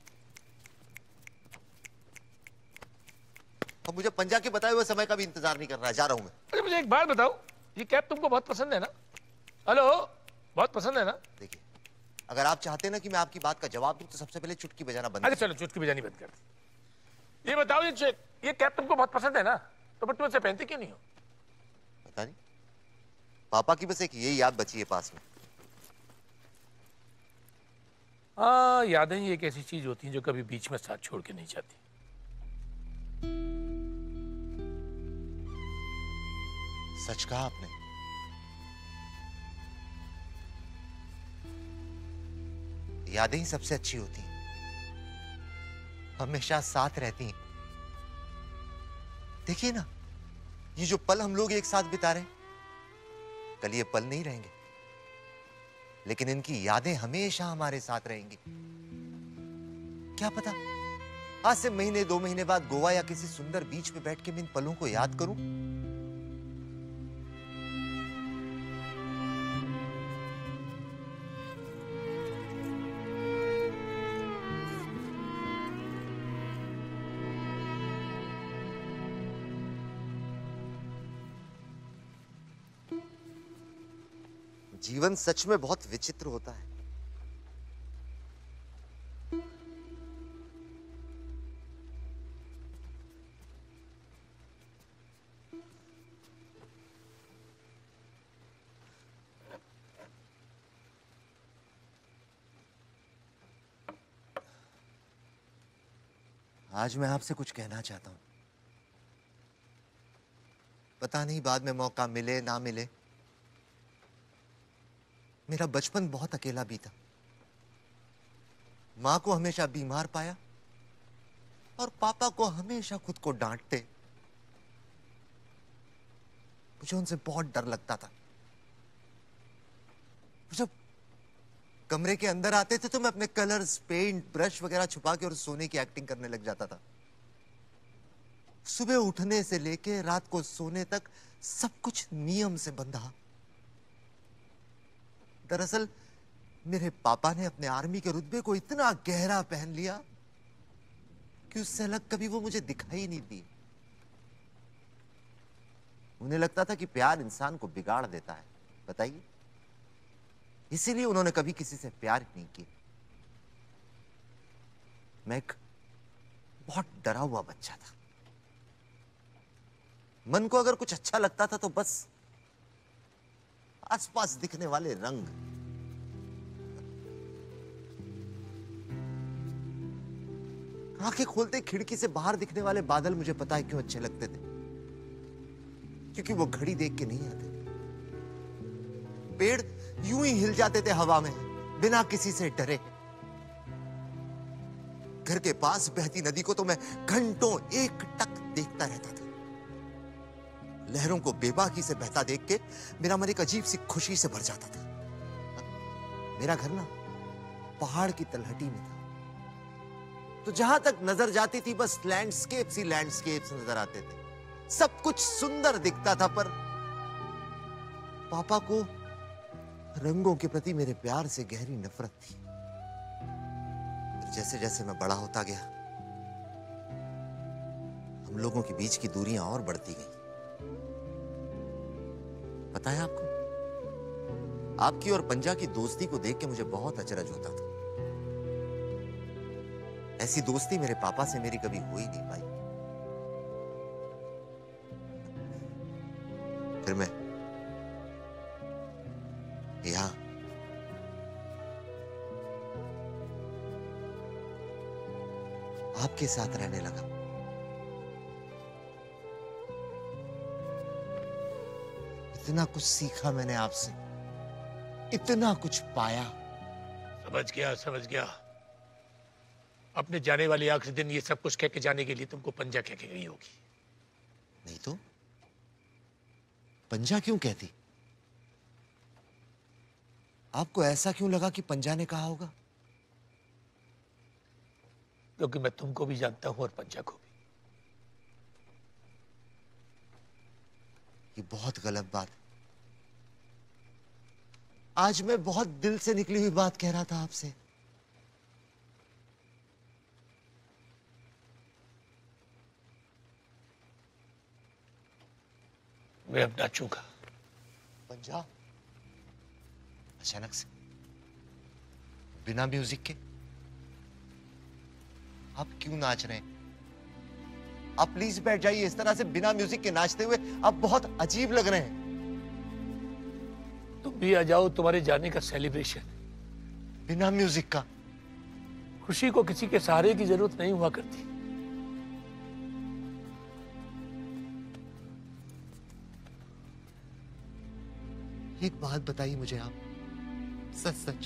अब मुझे पंजा के बताए हुए समय का भी इंतजार नहीं कर रहा है। जा रहा हूं मैं। अरे मुझे एक बात बताओ, ये कैप तुमको बहुत पसंद है ना? हेलो, बहुत पसंद है ना? देखिए, अगर आप चाहते ना कि मैं आपकी बात का जवाब दूं तो सबसे पहले चुटकी बजाना बंद अरे चलो, चुटकी बजानी बंद कर दी। ये बताओ, ये चे- ये कैप तुमको बहुत पसंद है ना? तो फिर तुम इसे पहनते क्यों नहीं हो? पता नहीं, पापा की बस एक यही याद बची है पास में। हाँ, यादें ही एक ऐसी चीज होती है जो कभी बीच में साथ छोड़ के नहीं जाती। सच कहा आपने। यादें ही सबसे अच्छी होती हैं, हमेशा साथ रहती हैं। देखिए ना, ये जो पल हम लोग एक साथ बिता रहे हैं, कल ये पल नहीं रहेंगे, लेकिन इनकी यादें हमेशा हमारे साथ रहेंगी। क्या पता, आज से महीने दो महीने बाद गोवा या किसी सुंदर बीच पे बैठ के मैं इन पलों को याद करूं। जीवन सच में बहुत विचित्र होता है। आज मैं आपसे कुछ कहना चाहता हूं। पता नहीं बाद में मौका मिले ना मिले। मेरा बचपन बहुत अकेला बीता। मां को हमेशा बीमार पाया और पापा को हमेशा खुद को डांटते। मुझे उनसे बहुत डर लगता था। जब कमरे के अंदर आते थे तो मैं अपने कलर्स, पेंट, ब्रश वगैरह छुपा के और सोने की एक्टिंग करने लग जाता था। सुबह उठने से लेके रात को सोने तक सब कुछ नियम से बंधा। दरअसल मेरे पापा ने अपने आर्मी के रुतबे को इतना गहरा पहन लिया कि उससे अलग कभी वो मुझे दिखाई नहीं दी। उन्हें लगता था कि प्यार इंसान को बिगाड़ देता है। बताइए, इसीलिए उन्होंने कभी किसी से प्यार नहीं किया। मैं एक बहुत डरा हुआ बच्चा था। मन को अगर कुछ अच्छा लगता था तो बस आसपास दिखने वाले रंग, आंखें खोलते खिड़की से बाहर दिखने वाले बादल मुझे पता है क्यों अच्छे लगते थे, क्योंकि वो घड़ी देख के नहीं आते थे। पेड़ यूं ही हिल जाते थे हवा में बिना किसी से डरे। घर के पास बहती नदी को तो मैं घंटों एक टक देखता रहता था। लहरों को बेबाकी से बहता देख के मेरा मन एक अजीब सी खुशी से भर जाता था। मेरा घर ना पहाड़ की तलहटी में था, तो जहां तक नजर जाती थी बस लैंडस्केप्स ही लैंडस्केप्स नजर आते थे। सब कुछ सुंदर दिखता था, पर पापा को रंगों के प्रति मेरे प्यार से गहरी नफरत थी। जैसे जैसे मैं बड़ा होता गया, हम लोगों के बीच की दूरियां और बढ़ती गई। पता है आपको, आपकी और पंजा की दोस्ती को देख के मुझे बहुत अचरज होता था। ऐसी दोस्ती मेरे पापा से मेरी कभी हो ही नहीं पाई। फिर मैं यहां आपके साथ रहने लगा। इतना कुछ सीखा मैंने आपसे, इतना कुछ पाया। समझ गया समझ गया। अपने जाने वाले आखिरी दिन ये सब कुछ कह के जाने के लिए तुमको पंजा कह के गई होगी। नहीं तो पंजा क्यों कहती? आपको ऐसा क्यों लगा कि पंजा ने कहा होगा? क्योंकि मैं तुमको भी जानता हूं और पंजा को भी। ये बहुत गलत बात है। आज मैं बहुत दिल से निकली हुई बात कह रहा था आपसे। मैं अब नाचूंगा। पंजा अचानक से बिना म्यूजिक के आप क्यों नाच रहे हैं? आप प्लीज बैठ जाइए। इस तरह से बिना म्यूजिक के नाचते हुए आप बहुत अजीब लग रहे हैं। तुम भी आ जाओ, तुम्हारे जाने का सेलिब्रेशन। बिना म्यूजिक का? खुशी को किसी के सहारे की जरूरत नहीं हुआ करती। एक बात बताइए मुझे आप, सच सच,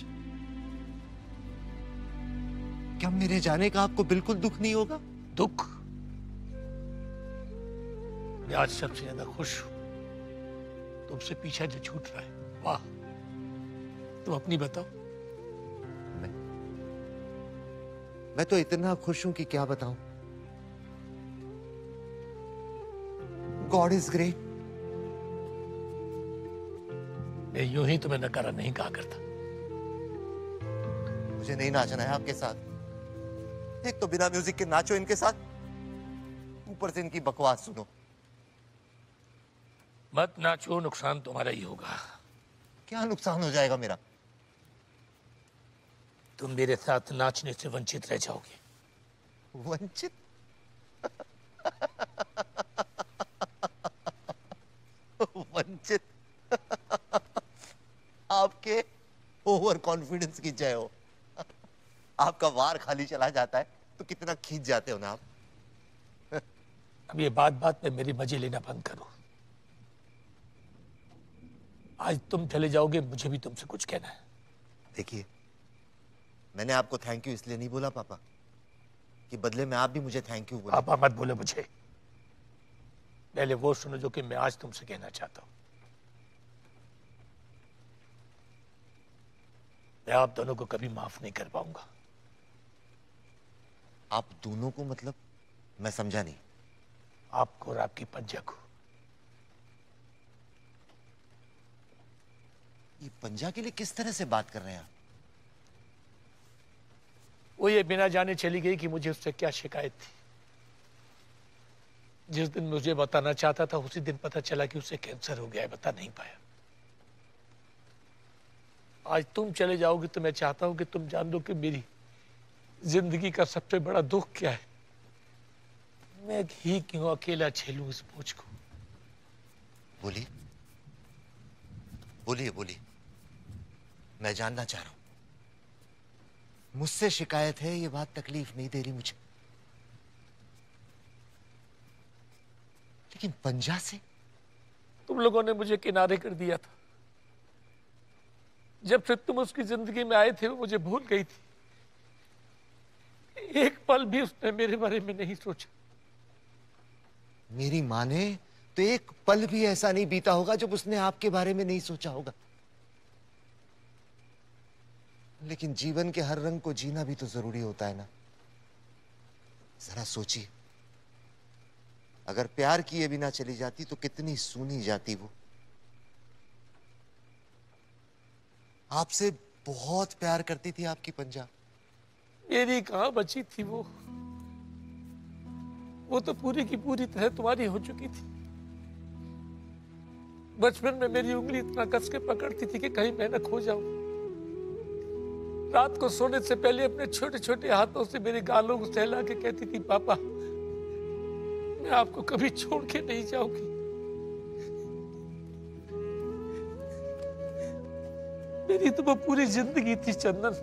क्या मेरे जाने का आपको बिल्कुल दुख नहीं होगा? दुख? मैं आज सबसे ज्यादा खुश हूं तुमसे पीछा जो छूट रहा है। वाह, तुम अपनी बताओ। मैं मैं तो इतना खुश हूं कि क्या बताऊं। God is great. मैं यूं ही तुम्हें नकारा नहीं कहा करता। मुझे नहीं नाचना है आपके साथ। एक तो बिना म्यूजिक के नाचो इनके साथ, ऊपर से इनकी बकवास सुनो। मत नाचो, नुकसान तुम्हारा ही होगा। क्या नुकसान हो जाएगा मेरा? तुम मेरे साथ नाचने से वंचित रह जाओगे। वंचित? वंचित? आपके ओवर कॉन्फिडेंस की जय हो। आपका वार खाली चला जाता है तो कितना खींच जाते हो ना आप। अब ये बात बात में मेरी मजे लेना बंद करो। आज तुम चले जाओगे, मुझे भी तुमसे कुछ कहना है। देखिए, मैंने आपको थैंक यू इसलिए नहीं बोला पापा कि बदले में आप भी मुझे थैंक यू बोले। पापा मत बोलो मुझे, पहले वो सुनो जो कि मैं आज तुमसे कहना चाहता हूं। मैं आप दोनों को कभी माफ नहीं कर पाऊंगा। आप दोनों को मतलब? मैं समझा नहीं। आपको और आपकी पंजा को। ये पंजा के लिए किस तरह से बात कर रहे हैं आप? वो ये बिना जाने चली गई कि मुझे उससे क्या शिकायत थी। जिस दिन मुझे बताना चाहता था उसी दिन पता चला कि उसे कैंसर हो गया है, बता नहीं पाया। आज तुम चले जाओगे तो मैं चाहता हूं कि तुम जान दो कि मेरी जिंदगी का सबसे बड़ा दुख क्या है। मैं ही क्यों अकेला झेलूं इस बोझ को। बोलिए बोलिए बोलिए, मैं जानना चाह रहा हूं। मुझसे शिकायत है, ये बात तकलीफ नहीं दे रही मुझे, लेकिन पंजा से? तुम लोगों ने मुझे किनारे कर दिया था। जब से तुम उसकी जिंदगी में आए थे वो मुझे भूल गई थी। एक पल भी उसने मेरे बारे में नहीं सोचा। मेरी मां ने तो एक पल भी ऐसा नहीं बीता होगा जब उसने आपके बारे में नहीं सोचा होगा। लेकिन जीवन के हर रंग को जीना भी तो जरूरी होता है ना। जरा सोचिए, अगर प्यार किए बिना चली जाती तो कितनी सूनी जाती वो। आपसे बहुत प्यार करती थी आपकी पंजा। मेरी कहां बची थी वो वो तो पूरी की पूरी तरह तुम्हारी हो चुकी थी। बचपन में मेरी उंगली इतना कस के पकड़ती थी कि कहीं मैं न खो जाऊं। रात को सोने से पहले अपने छोटे छोटे हाथों से मेरे गालों को सहला के कहती थी, पापा मैं आपको कभी छोड़ के नहीं जाऊंगी। मेरी तो वो पूरी जिंदगी थी चंदन।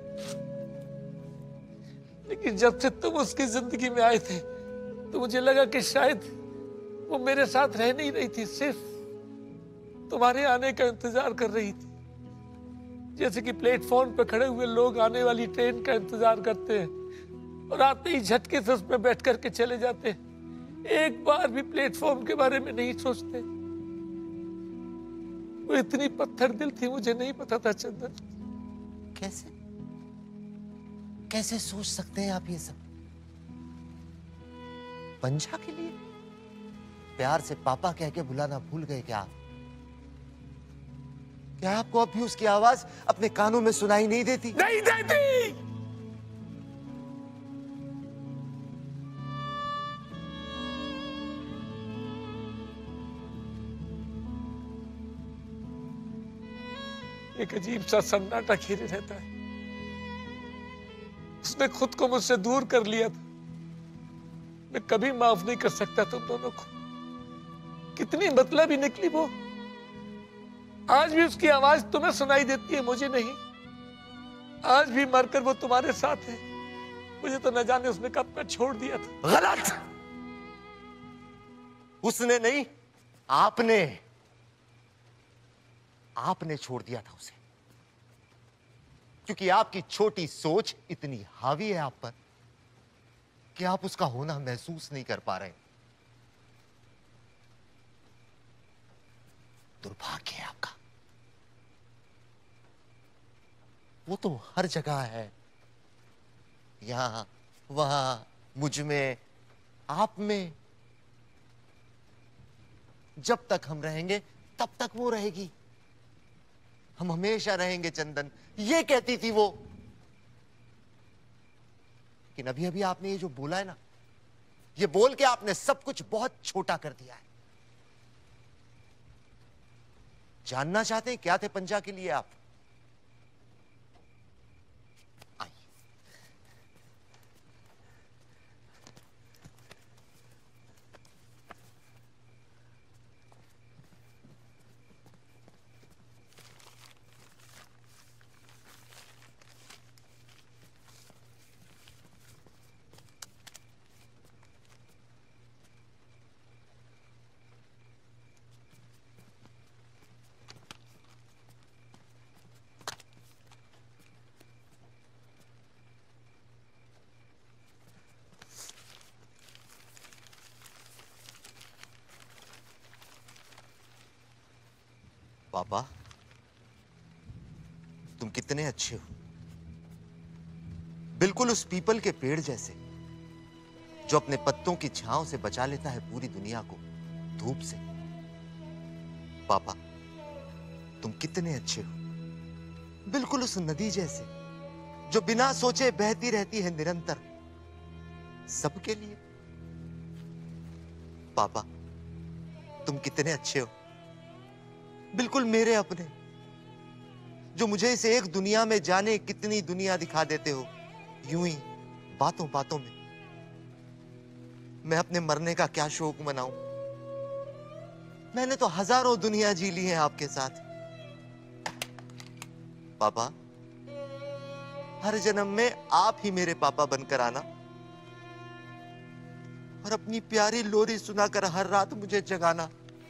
लेकिन जब से तुम उसकी जिंदगी में आए थे तो मुझे लगा कि शायद वो मेरे साथ रह नहीं रही थी, सिर्फ तुम्हारे आने का इंतजार कर रही थी। जैसे कि प्लेटफॉर्म पर खड़े हुए लोग आने वाली ट्रेन का इंतजार करते हैं और आते ही झटके से उसमें बैठ करके चले जाते हैं। एक बार भी प्लेटफॉर्म के बारे में नहीं सोचते। वो इतनी पत्थर दिल थी, मुझे नहीं पता था चंदन। कैसे कैसे सोच सकते हैं आप ये सब? पंजा के लिए प्यार से पापा कह के बुलाना भूल गए क्या? क्या आपको अब भी उसकी आवाज अपने कानों में सुनाई नहीं देती? नहीं देती। एक अजीब सा सन्नाटा घेरे रहता है। उसने खुद को मुझसे दूर कर लिया था। मैं कभी माफ नहीं कर सकता तुम दोनों को। कितनी मतलबी निकली वो। आज भी उसकी आवाज तुम्हें सुनाई देती है, मुझे नहीं। आज भी मरकर वो तुम्हारे साथ है। मुझे तो न जाने उसने कब का छोड़ दिया था। गलत। उसने नहीं, आपने आपने छोड़ दिया था उसे, क्योंकि आपकी छोटी सोच इतनी हावी है आप पर कि आप उसका होना महसूस नहीं कर पा रहे। दुर्भाग्य है आपका। वो तो हर जगह है, यहां वहां, मुझ में, आप में। जब तक हम रहेंगे तब तक वो रहेगी। हम हमेशा रहेंगे चंदन, ये कहती थी वो। लेकिन अभी अभी आपने ये जो बोला है ना, ये बोल के आपने सब कुछ बहुत छोटा कर दिया है। जानना चाहते हैं क्या थे पंजा के लिए आप? आइए। पापा, तुम कितने अच्छे हो, बिल्कुल उस पीपल के पेड़ जैसे जो अपने पत्तों की छांव से बचा लेता है पूरी दुनिया को धूप से। पापा, तुम कितने अच्छे हो, बिल्कुल उस नदी जैसे जो बिना सोचे बहती रहती है निरंतर सबके लिए। पापा, तुम कितने अच्छे हो, बिल्कुल मेरे अपने, जो मुझे इस एक दुनिया में जाने कितनी दुनिया दिखा देते हो यूं ही बातों बातों में। मैं अपने मरने का क्या शोक मनाऊं, मैंने तो हजारों दुनिया जी ली हैं आपके साथ। पापा, हर जन्म में आप ही मेरे पापा बनकर आना और अपनी प्यारी लोरी सुनाकर हर रात मुझे जगाना।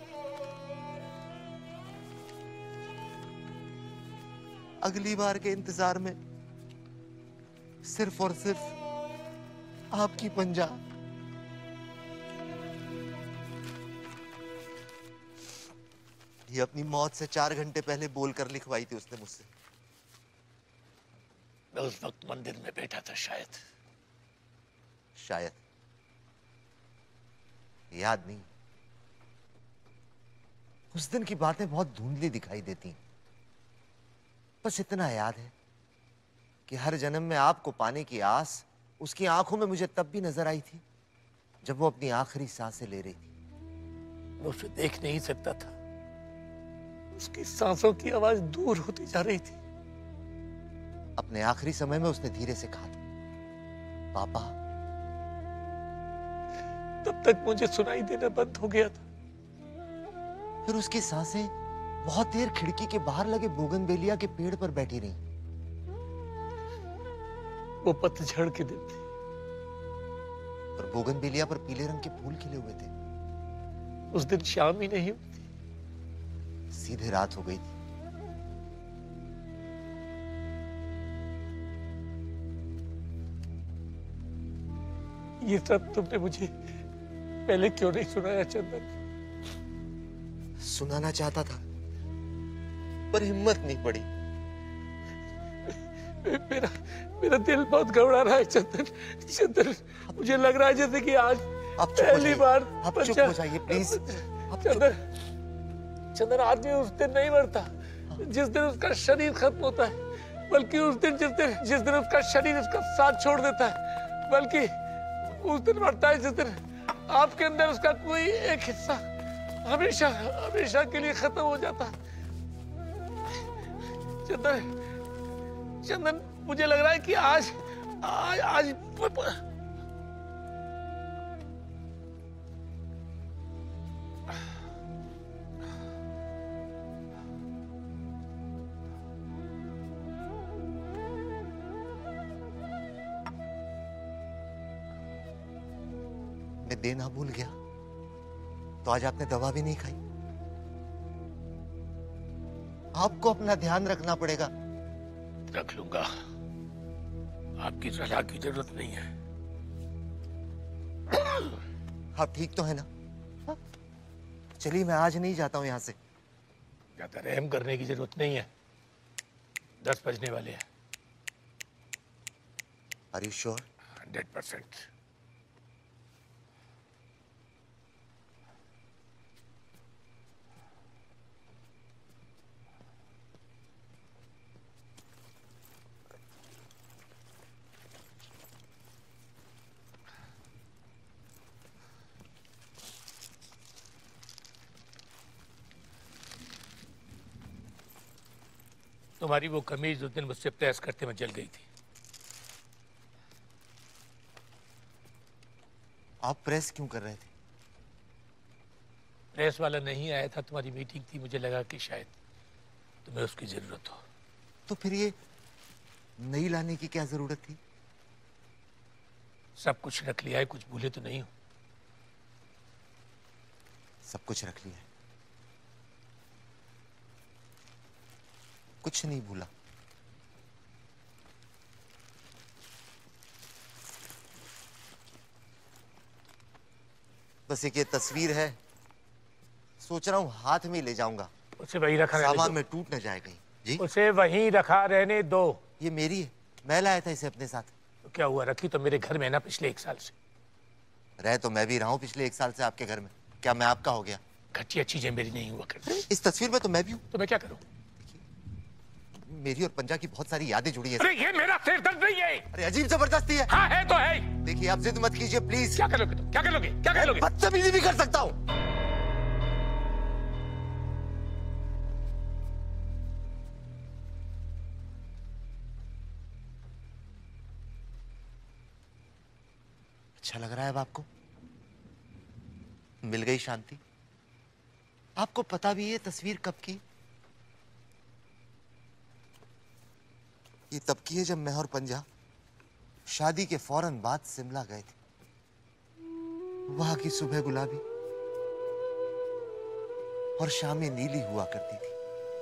अगली बार के इंतजार में सिर्फ और सिर्फ आपकी पंजा। ये अपनी मौत से चार घंटे पहले बोलकर लिखवाई थी उसने मुझसे। मैं उस वक्त मंदिर में बैठा था, शायद शायद याद नहीं। उस दिन की बातें बहुत धुंधली दिखाई देती हैं। बस इतना याद है कि हर जन्म में आपको पाने की आस उसकी आंखों में मुझे तब भी नजर आई थी जब वो अपनी आखिरी सांसें ले रही थी। मैं उसे देख नहीं सकता था, उसकी सांसों की आवाज दूर होती जा रही थी। अपने आखिरी समय में उसने धीरे से कहा, पापा। तब तक मुझे सुनाई देना बंद हो गया था। फिर उसकी सांसें बहुत देर खिड़की के बाहर लगे बोगनवेलिया के पेड़ पर बैठी रही। वो पतझड़ के दिन थे और बोगनवेलिया पर पीले रंग के फूल खिले हुए थे। उस दिन शाम ही नहीं हुई थी, सीधे रात हो गई थी। ये सब तुमने मुझे पहले क्यों नहीं सुनाया चंदन? सुनाना चाहता था पर हिम्मत नहीं पड़ी। मेरा मेरा दिल बहुत घबरा रहा है चंदन। चंदन, मुझे लग रहा है जैसे कि आज आप चुप हो पहली जाइए। बार आप चुप हो जाइए प्लीज। चंदन, चंदन, आदमी उस दिन नहीं मरता जिस दिन उसका शरीर खत्म होता है, बल्कि उस दिन जिस दिन जिस दिन उसका शरीर उसका साथ छोड़ देता है, बल्कि उस दिन मरता है जिस दिन आपके अंदर उसका कोई एक हिस्सा हमेशा हमेशा के लिए खत्म हो जाता है। चंदन, चंदन, मुझे लग रहा है कि आज आज, आज मैं देना भूल गया तो आज आपने दवा भी नहीं खाई। आपको अपना ध्यान रखना पड़ेगा। रख लूंगा, आपकी सलाह की जरूरत नहीं है। आप ठीक तो है ना? हाँ? चलिए, मैं आज नहीं जाता हूं यहां से। ज्यादा रहम करने की जरूरत नहीं है, दस बजने वाले हैं। Are you sure? Hundred percent. तुम्हारी वो कमीज उस दिन मुझसे प्रेस करते में जल गई थी। आप प्रेस क्यों कर रहे थे? प्रेस वाला नहीं आया था, तुम्हारी मीटिंग थी, मुझे लगा कि शायद तुम्हें उसकी जरूरत हो। तो फिर ये नई लाने की क्या जरूरत थी? सब कुछ रख लिया है, कुछ भूले तो नहीं हो? सब कुछ रख लिया है, कुछ नहीं भूला। बस एक ये तस्वीर है, सोच रहा हूं हाथ में ले जाऊंगा, उसे वहीं रखा रहने सामान दो। में टूट न जाए कहीं। जी, उसे वहीं रखा रहने दो। ये मेरी है, मैं लाया था इसे अपने साथ। तो क्या हुआ, रखी तो मेरे घर में है ना पिछले एक साल से। रह तो मैं भी रहा हूं पिछले एक साल से आपके घर में, क्या मैं आपका हो गया? घटिया चीजें मेरी नहीं हुआ करती। इस तस्वीर में तो मैं भी हूं। तो मैं क्या करूं? मेरी और पंजा की बहुत सारी यादें जुड़ी है। अरे ये मेरा सिर दर्द नहीं है। अरे अजीब जबरदस्ती है। हाँ है तो है। देखिए आप जिद मत कीजिए प्लीज। क्या करोगे तुम? क्या करोगे? क्या करोगे? बदतमीजी भी कर सकता हूं। अच्छा लग रहा है अब आपको? मिल गई शांति? आपको पता भी है तस्वीर कब की? ये तब की है जब मैं और पंजा शादी के फौरन बाद शिमला गए थे। वहां की सुबह गुलाबी और शामें नीली हुआ करती थी।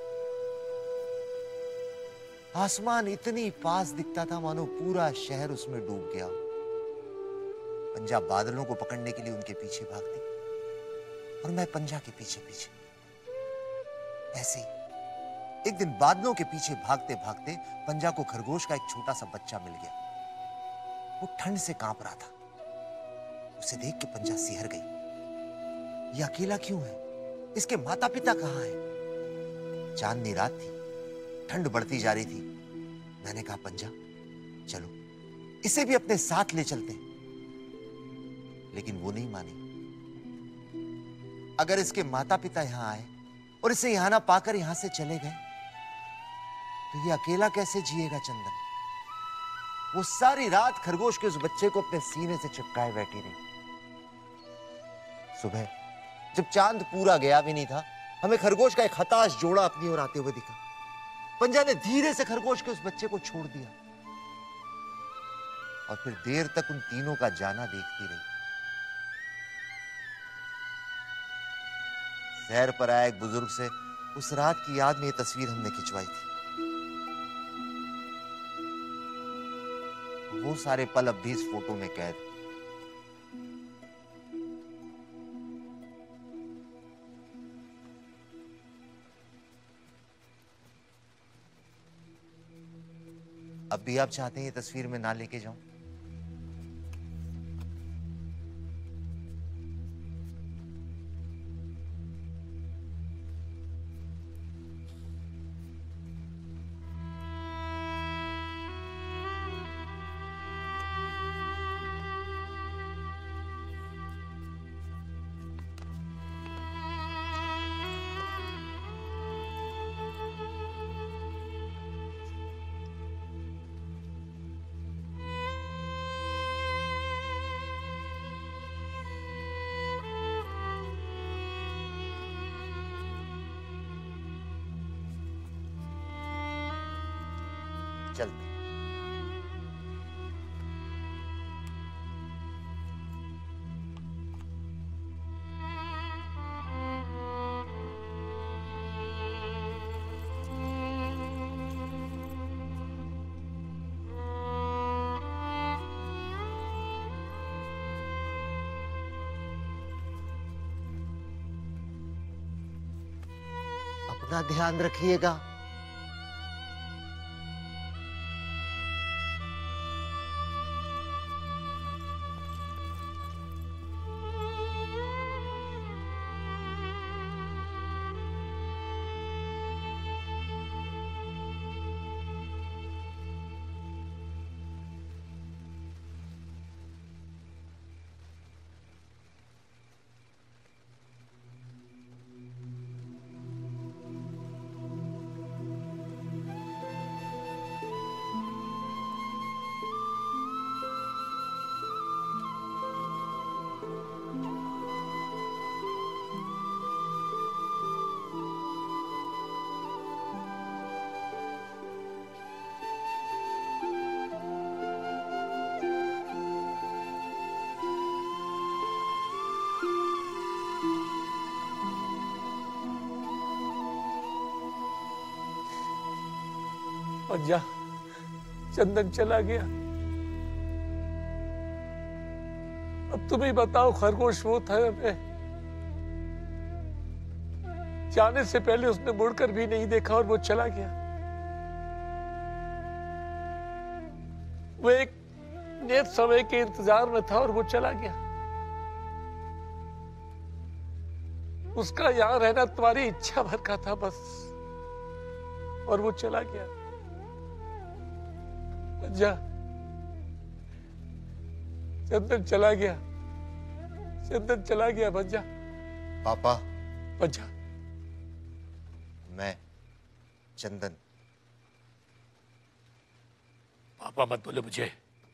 आसमान इतनी पास दिखता था मानो पूरा शहर उसमें डूब गया। पंजा बादलों को पकड़ने के लिए उनके पीछे भागती और मैं पंजा के पीछे पीछे। ऐसे ही एक दिन बादलों के पीछे भागते भागते पंजा को खरगोश का एक छोटा सा बच्चा मिल गया। वो ठंड से कांप रहा था। उसे देख के पंजा सिहर गई। ये अकेला क्यों है? इसके माता पिता कहाँ हैं? चांदनी रात थी, ठंड बढ़ती जा रही थी। मैंने कहा पंजा चलो इसे भी अपने साथ ले चलते हैं। लेकिन वो नहीं मानी। अगर इसके माता पिता यहां आए और इसे यहां ना पाकर यहां से चले गए तो ये अकेला कैसे जिएगा चंदन? वो सारी रात खरगोश के उस बच्चे को अपने सीने से चिपकाए बैठी रही। सुबह जब चांद पूरा गया भी नहीं था, हमें खरगोश का एक हताश जोड़ा अपनी ओर आते हुए दिखा। पंजा ने धीरे से खरगोश के उस बच्चे को छोड़ दिया और फिर देर तक उन तीनों का जाना देखती रही। सैर पर आए एक बुजुर्ग से उस रात की याद में ये तस्वीर हमने खिंचवाई थी। वो सारे पल अब भी इस फोटो में कैद। अब भी आप चाहते हैं ये तस्वीर में ना लेके जाऊं? चलते। अपना ध्यान रखिएगा। और जा, चंदन चला गया। अब तुम ही बताओ खरगोश वो था मैं। जाने से पहले उसने मुड़कर भी नहीं देखा और वो चला गया। वो एक नियत समय के इंतजार में था और वो चला गया। उसका यहां रहना तुम्हारी इच्छा भर का था बस, और वो चला गया। जा, चंदन चला गया, चंदन चला गया। बच जा पापा। बच जा। मैं चंदन। पापा मत बोलो मुझे।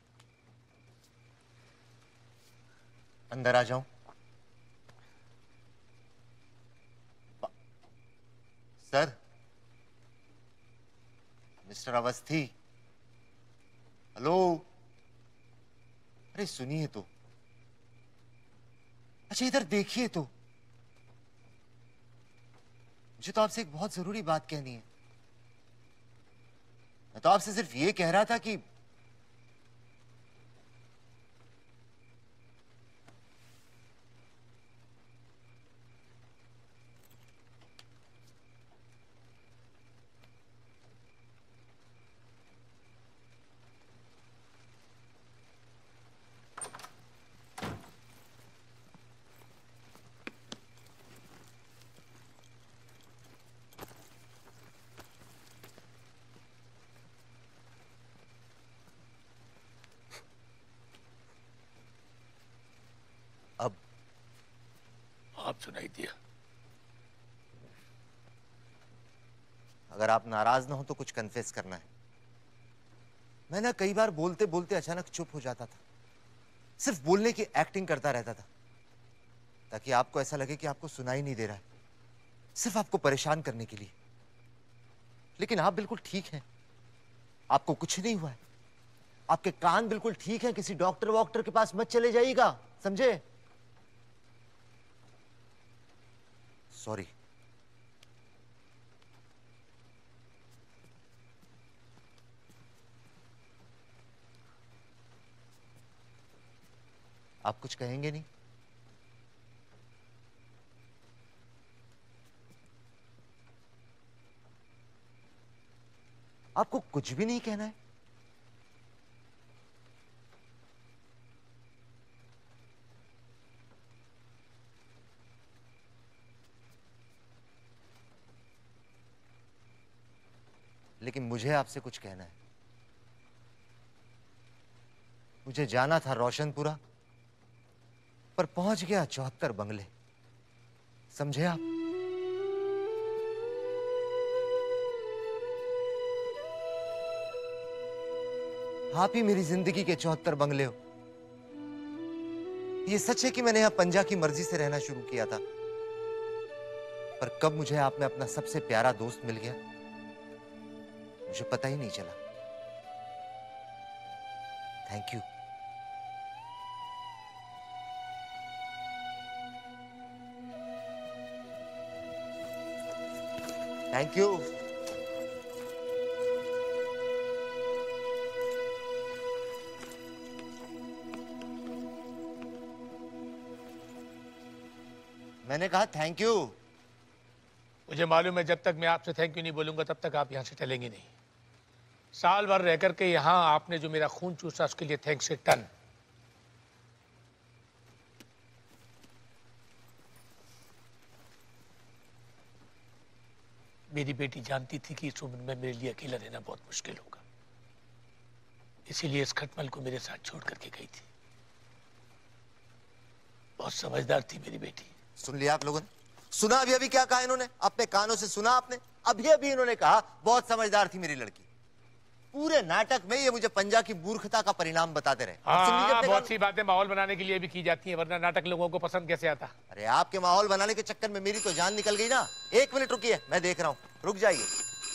अंदर आ जाऊं? Sir, mister Awasthi, hello. अरे सुनिए तो, अच्छा इधर देखिए तो, मुझे तो आपसे एक बहुत जरूरी बात कहनी है। मैं तो आपसे सिर्फ ये कह रहा था कि अब आप सुनाई दिया। अगर आप नाराज ना हो तो कुछ कन्फेस करना है। मैं ना कई बार बोलते बोलते अचानक चुप हो जाता था, सिर्फ बोलने की एक्टिंग करता रहता था, ताकि आपको ऐसा लगे कि आपको सुनाई नहीं दे रहा है, सिर्फ आपको परेशान करने के लिए। लेकिन आप बिल्कुल ठीक हैं, आपको कुछ नहीं हुआ है, आपके कान बिल्कुल ठीक हैं। किसी डॉक्टर वॉक्टर के पास मत चले जाइएगा, समझे? सॉरी। आप कुछ कहेंगे नहीं? आपको कुछ भी नहीं कहना है? लेकिन मुझे आपसे कुछ कहना है। मुझे जाना था रोशनपुरा, पर पहुंच गया चौहत्तर बंगले, समझे आप? आप ही मेरी जिंदगी के चौहत्तर बंगले हो। ये सच है कि मैंने यहां पंजा की मर्जी से रहना शुरू किया था, पर कब मुझे आप में अपना सबसे प्यारा दोस्त मिल गया, मुझे पता ही नहीं चला। Thank you. Thank you. मैंने कहा थैंक यू। मुझे मालूम है जब तक मैं आपसे थैंक यू नहीं बोलूंगा तब तक आप यहां से चलेंगे नहीं। साल भर रह करके यहां आपने जो मेरा खून चूसा उसके लिए थैंक्स ए टन। मेरी बेटी जानती थी कि इस उम्र में मेरे लिए अकेला रहना बहुत मुश्किल होगा, इसीलिए इस खटमल को मेरे साथ छोड़ करके गई थी। बहुत समझदार थी मेरी बेटी। सुन लिया आप लोगों ने? सुना अभी अभी क्या कहा इन्होंने? अपने कानों से सुना आपने? अभी अभी इन्होंने कहा बहुत समझदार थी मेरी लड़की। पूरे नाटक में ये मुझे पंजा की मूर्खता का परिणाम बताते रहे। हाँ, बहुत सी बातें माहौल बनाने के लिए भी की जाती हैं, वरना नाटक लोगों को पसंद कैसे आता? अरे आपके माहौल बनाने के चक्कर में मेरी तो जान निकल गई ना। एक मिनट रुकिए, मैं देख रहा हूं। रुक जाइए।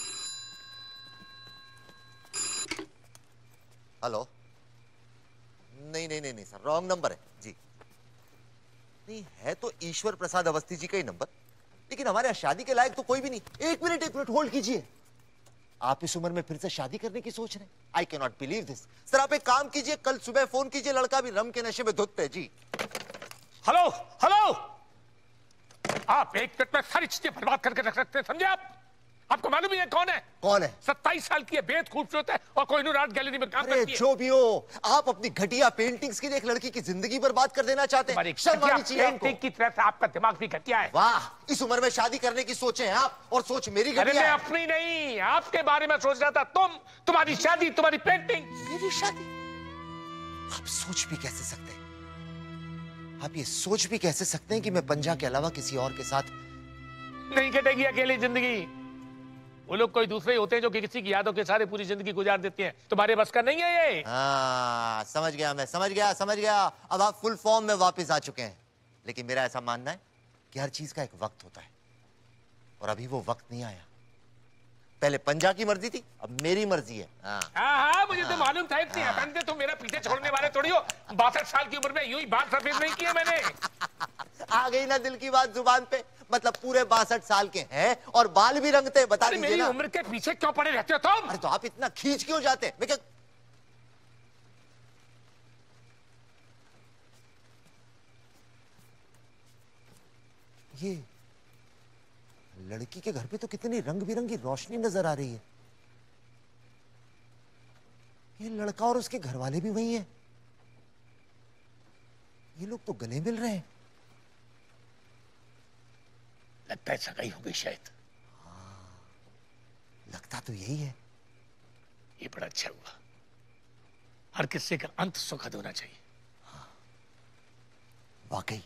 हेलो? नहीं नहीं नहीं नहीं सर, रॉन्ग नंबर है जी। नहीं है तो ईश्वर प्रसाद अवस्थी जी का ही नंबर, लेकिन हमारे यहाँ शादी के लायक तो कोई भी नहीं। एक मिनट एक मिनट होल्ड कीजिए। आप इस उम्र में फिर से शादी करने की सोच रहे हैं? I can not believe this. Sir आप एक काम कीजिए, कल सुबह फोन कीजिए, लड़का भी रम के नशे में धुत है जी। हेलो हेलो, आप एक मिनट में सारी चीजें बर्बाद करके रख सकते हैं, समझे आप? आपको मालूम ही है कौन है? कौन है? सत्ताईस साल की है, बेहद खूबसूरत है और कोहिनूर आर्ट गैलरी में काम अरे करती है। जो भी हो, आप अपनी घटिया पेंटिंग्स के लिए एक लड़की की जिंदगी बर्बाद कर देना चाहते हैं? शर्म आनी चाहिए आपको। पेंटिंग की तरह से आपका दिमाग भी घटिया है। वाह, इस उम्र में शादी करने की सोचे हैं आप, और सोच मेरी अरे घटिया मैं है। अपनी नहीं, आपके बारे में सोच रहा था। तुम, तुम्हारी शादी, तुम्हारी पेंटिंग। मेरी शादी? आप सोच भी कैसे सकते हैं? आप ये सोच भी कैसे सकते हैं कि मैं पंजा के अलावा किसी और के साथ नहीं कटेगी अकेली जिंदगी। वो लोग कोई दूसरे होते हैं जो कि किसी की यादों के सारे पूरी जिंदगी गुजार देते हैं। तुम्हारे बस का नहीं है ये। हाँ, समझ गया मैं, समझ गया समझ गया अब आप फुल फॉर्म में वापस आ चुके हैं। लेकिन मेरा ऐसा मानना है कि हर चीज का एक वक्त होता है, और अभी वो वक्त नहीं आया। पहले पंजा की मर्जी थी, अब मेरी मर्जी है। हाँ हाँ हाँ, मुझे तो मालूम था। इतनी हैपन थे तुम मेरा पीछे छोड़ने वाले थोड़ी हो। बासठ साल की उम्र में यूं ही बाल सफेद नहीं किए मैंने। आ गई ना दिल की बात जुबान पे। मतलब पूरे बासठ साल के हैं और बाल भी रंगते, बता अरे दीजिए मेरी ना। उम्र के पीछे क्यों पड़े रहते हो तुम? अरे तो आप इतना खींच क्यों जाते हैं? मैं क्या ये लड़की के घर पे तो कितनी रंग बिरंगी रोशनी नजर आ रही है। ये लड़का और उसके घर वाले भी वही हैं। ये लोग तो गले मिल रहे हैं। लगता है सगाई हो गई शायद। लगता तो यही है। ये बड़ा अच्छा हुआ। हर किस्से का अंत सुखद होना चाहिए। वाकई।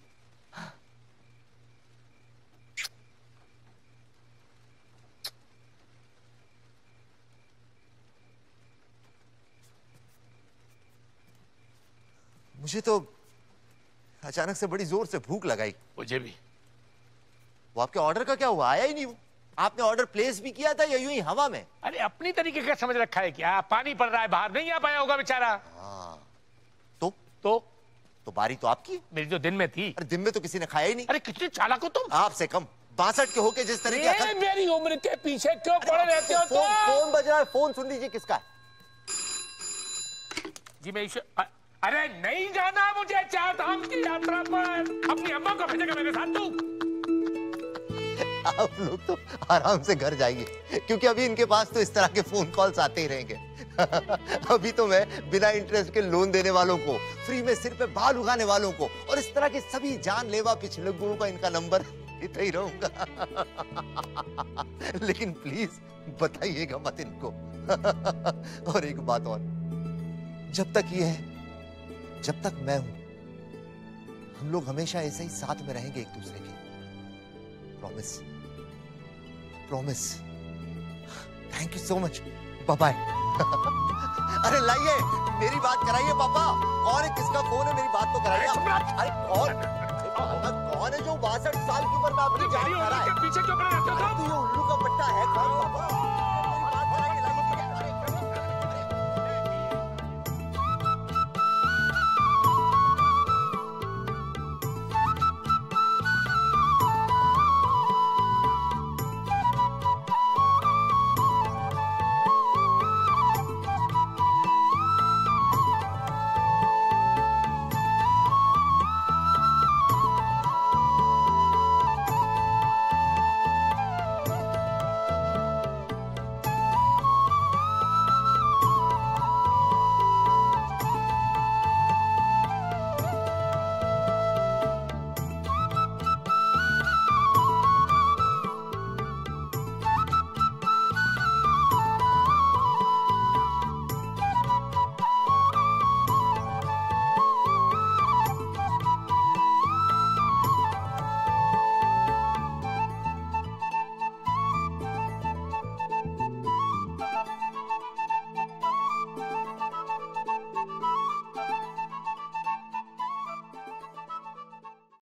मुझे तो अचानक से बड़ी जोर से भूख लगाई। मुझे भी। वो आपके ऑर्डर का क्या हुआ? आया ही नहीं वो। आपने ऑर्डर प्लेस भी किया था या यूं ही हवा में? अरे अपनी तरीके का समझ रखा है क्या? पानी पड़ रहा है बाहर, नहीं आ पाया होगा बेचारा। हाँ। तो तो तो बारी तो आपकी। मेरी जो दिन में थी। अरे दिन में तो किसी ने खाया ही नहीं। अरे कितनी चालाक हो तुम। आपसे कम। बासठ के होके जिस तरीके ये मेरी उम्र के पीछे क्यों पड़े रहते हो फोन तुम? फोन बज रहा है, फोन सुन लीजिए किसका है। जी मैं ईश्वर। अ- अरे नहीं जाना मुझे चार धाम की यात्रा पर। अपनी अम्मा को भेजेगा मेरे साथ तू। आप लोग तो आराम से घर जाइए, क्योंकि अभी इनके पास तो इस तरह के फोन कॉल्स आते ही रहेंगे। अभी तो मैं बिना इंटरेस्ट के लोन देने वालों को, फ्री में सिर पे बाल उगाने वालों को, और इस तरह के सभी जानलेवा पिछड़ों का इनका नंबर देता ही रहूंगा। लेकिन प्लीज बताइएगा मत इनको। और एक बात और, जब तक ये है, जब तक मैं हूं, हम लोग हमेशा ऐसे ही साथ में रहेंगे एक दूसरे के। Promise, promise. Thank you so much. Bye bye. अरे लाइए, मेरी बात कराइए पापा। कौन है, किसका फोन है? मेरी बात तो कराइए। अरे कौन कौन है जो बासठ साल की उम्र में अपनी जान खा रहा है? पीछे क्यों पड़े रहते हो तुम? तो ये उल्लू का पट्टा है कौन पापा?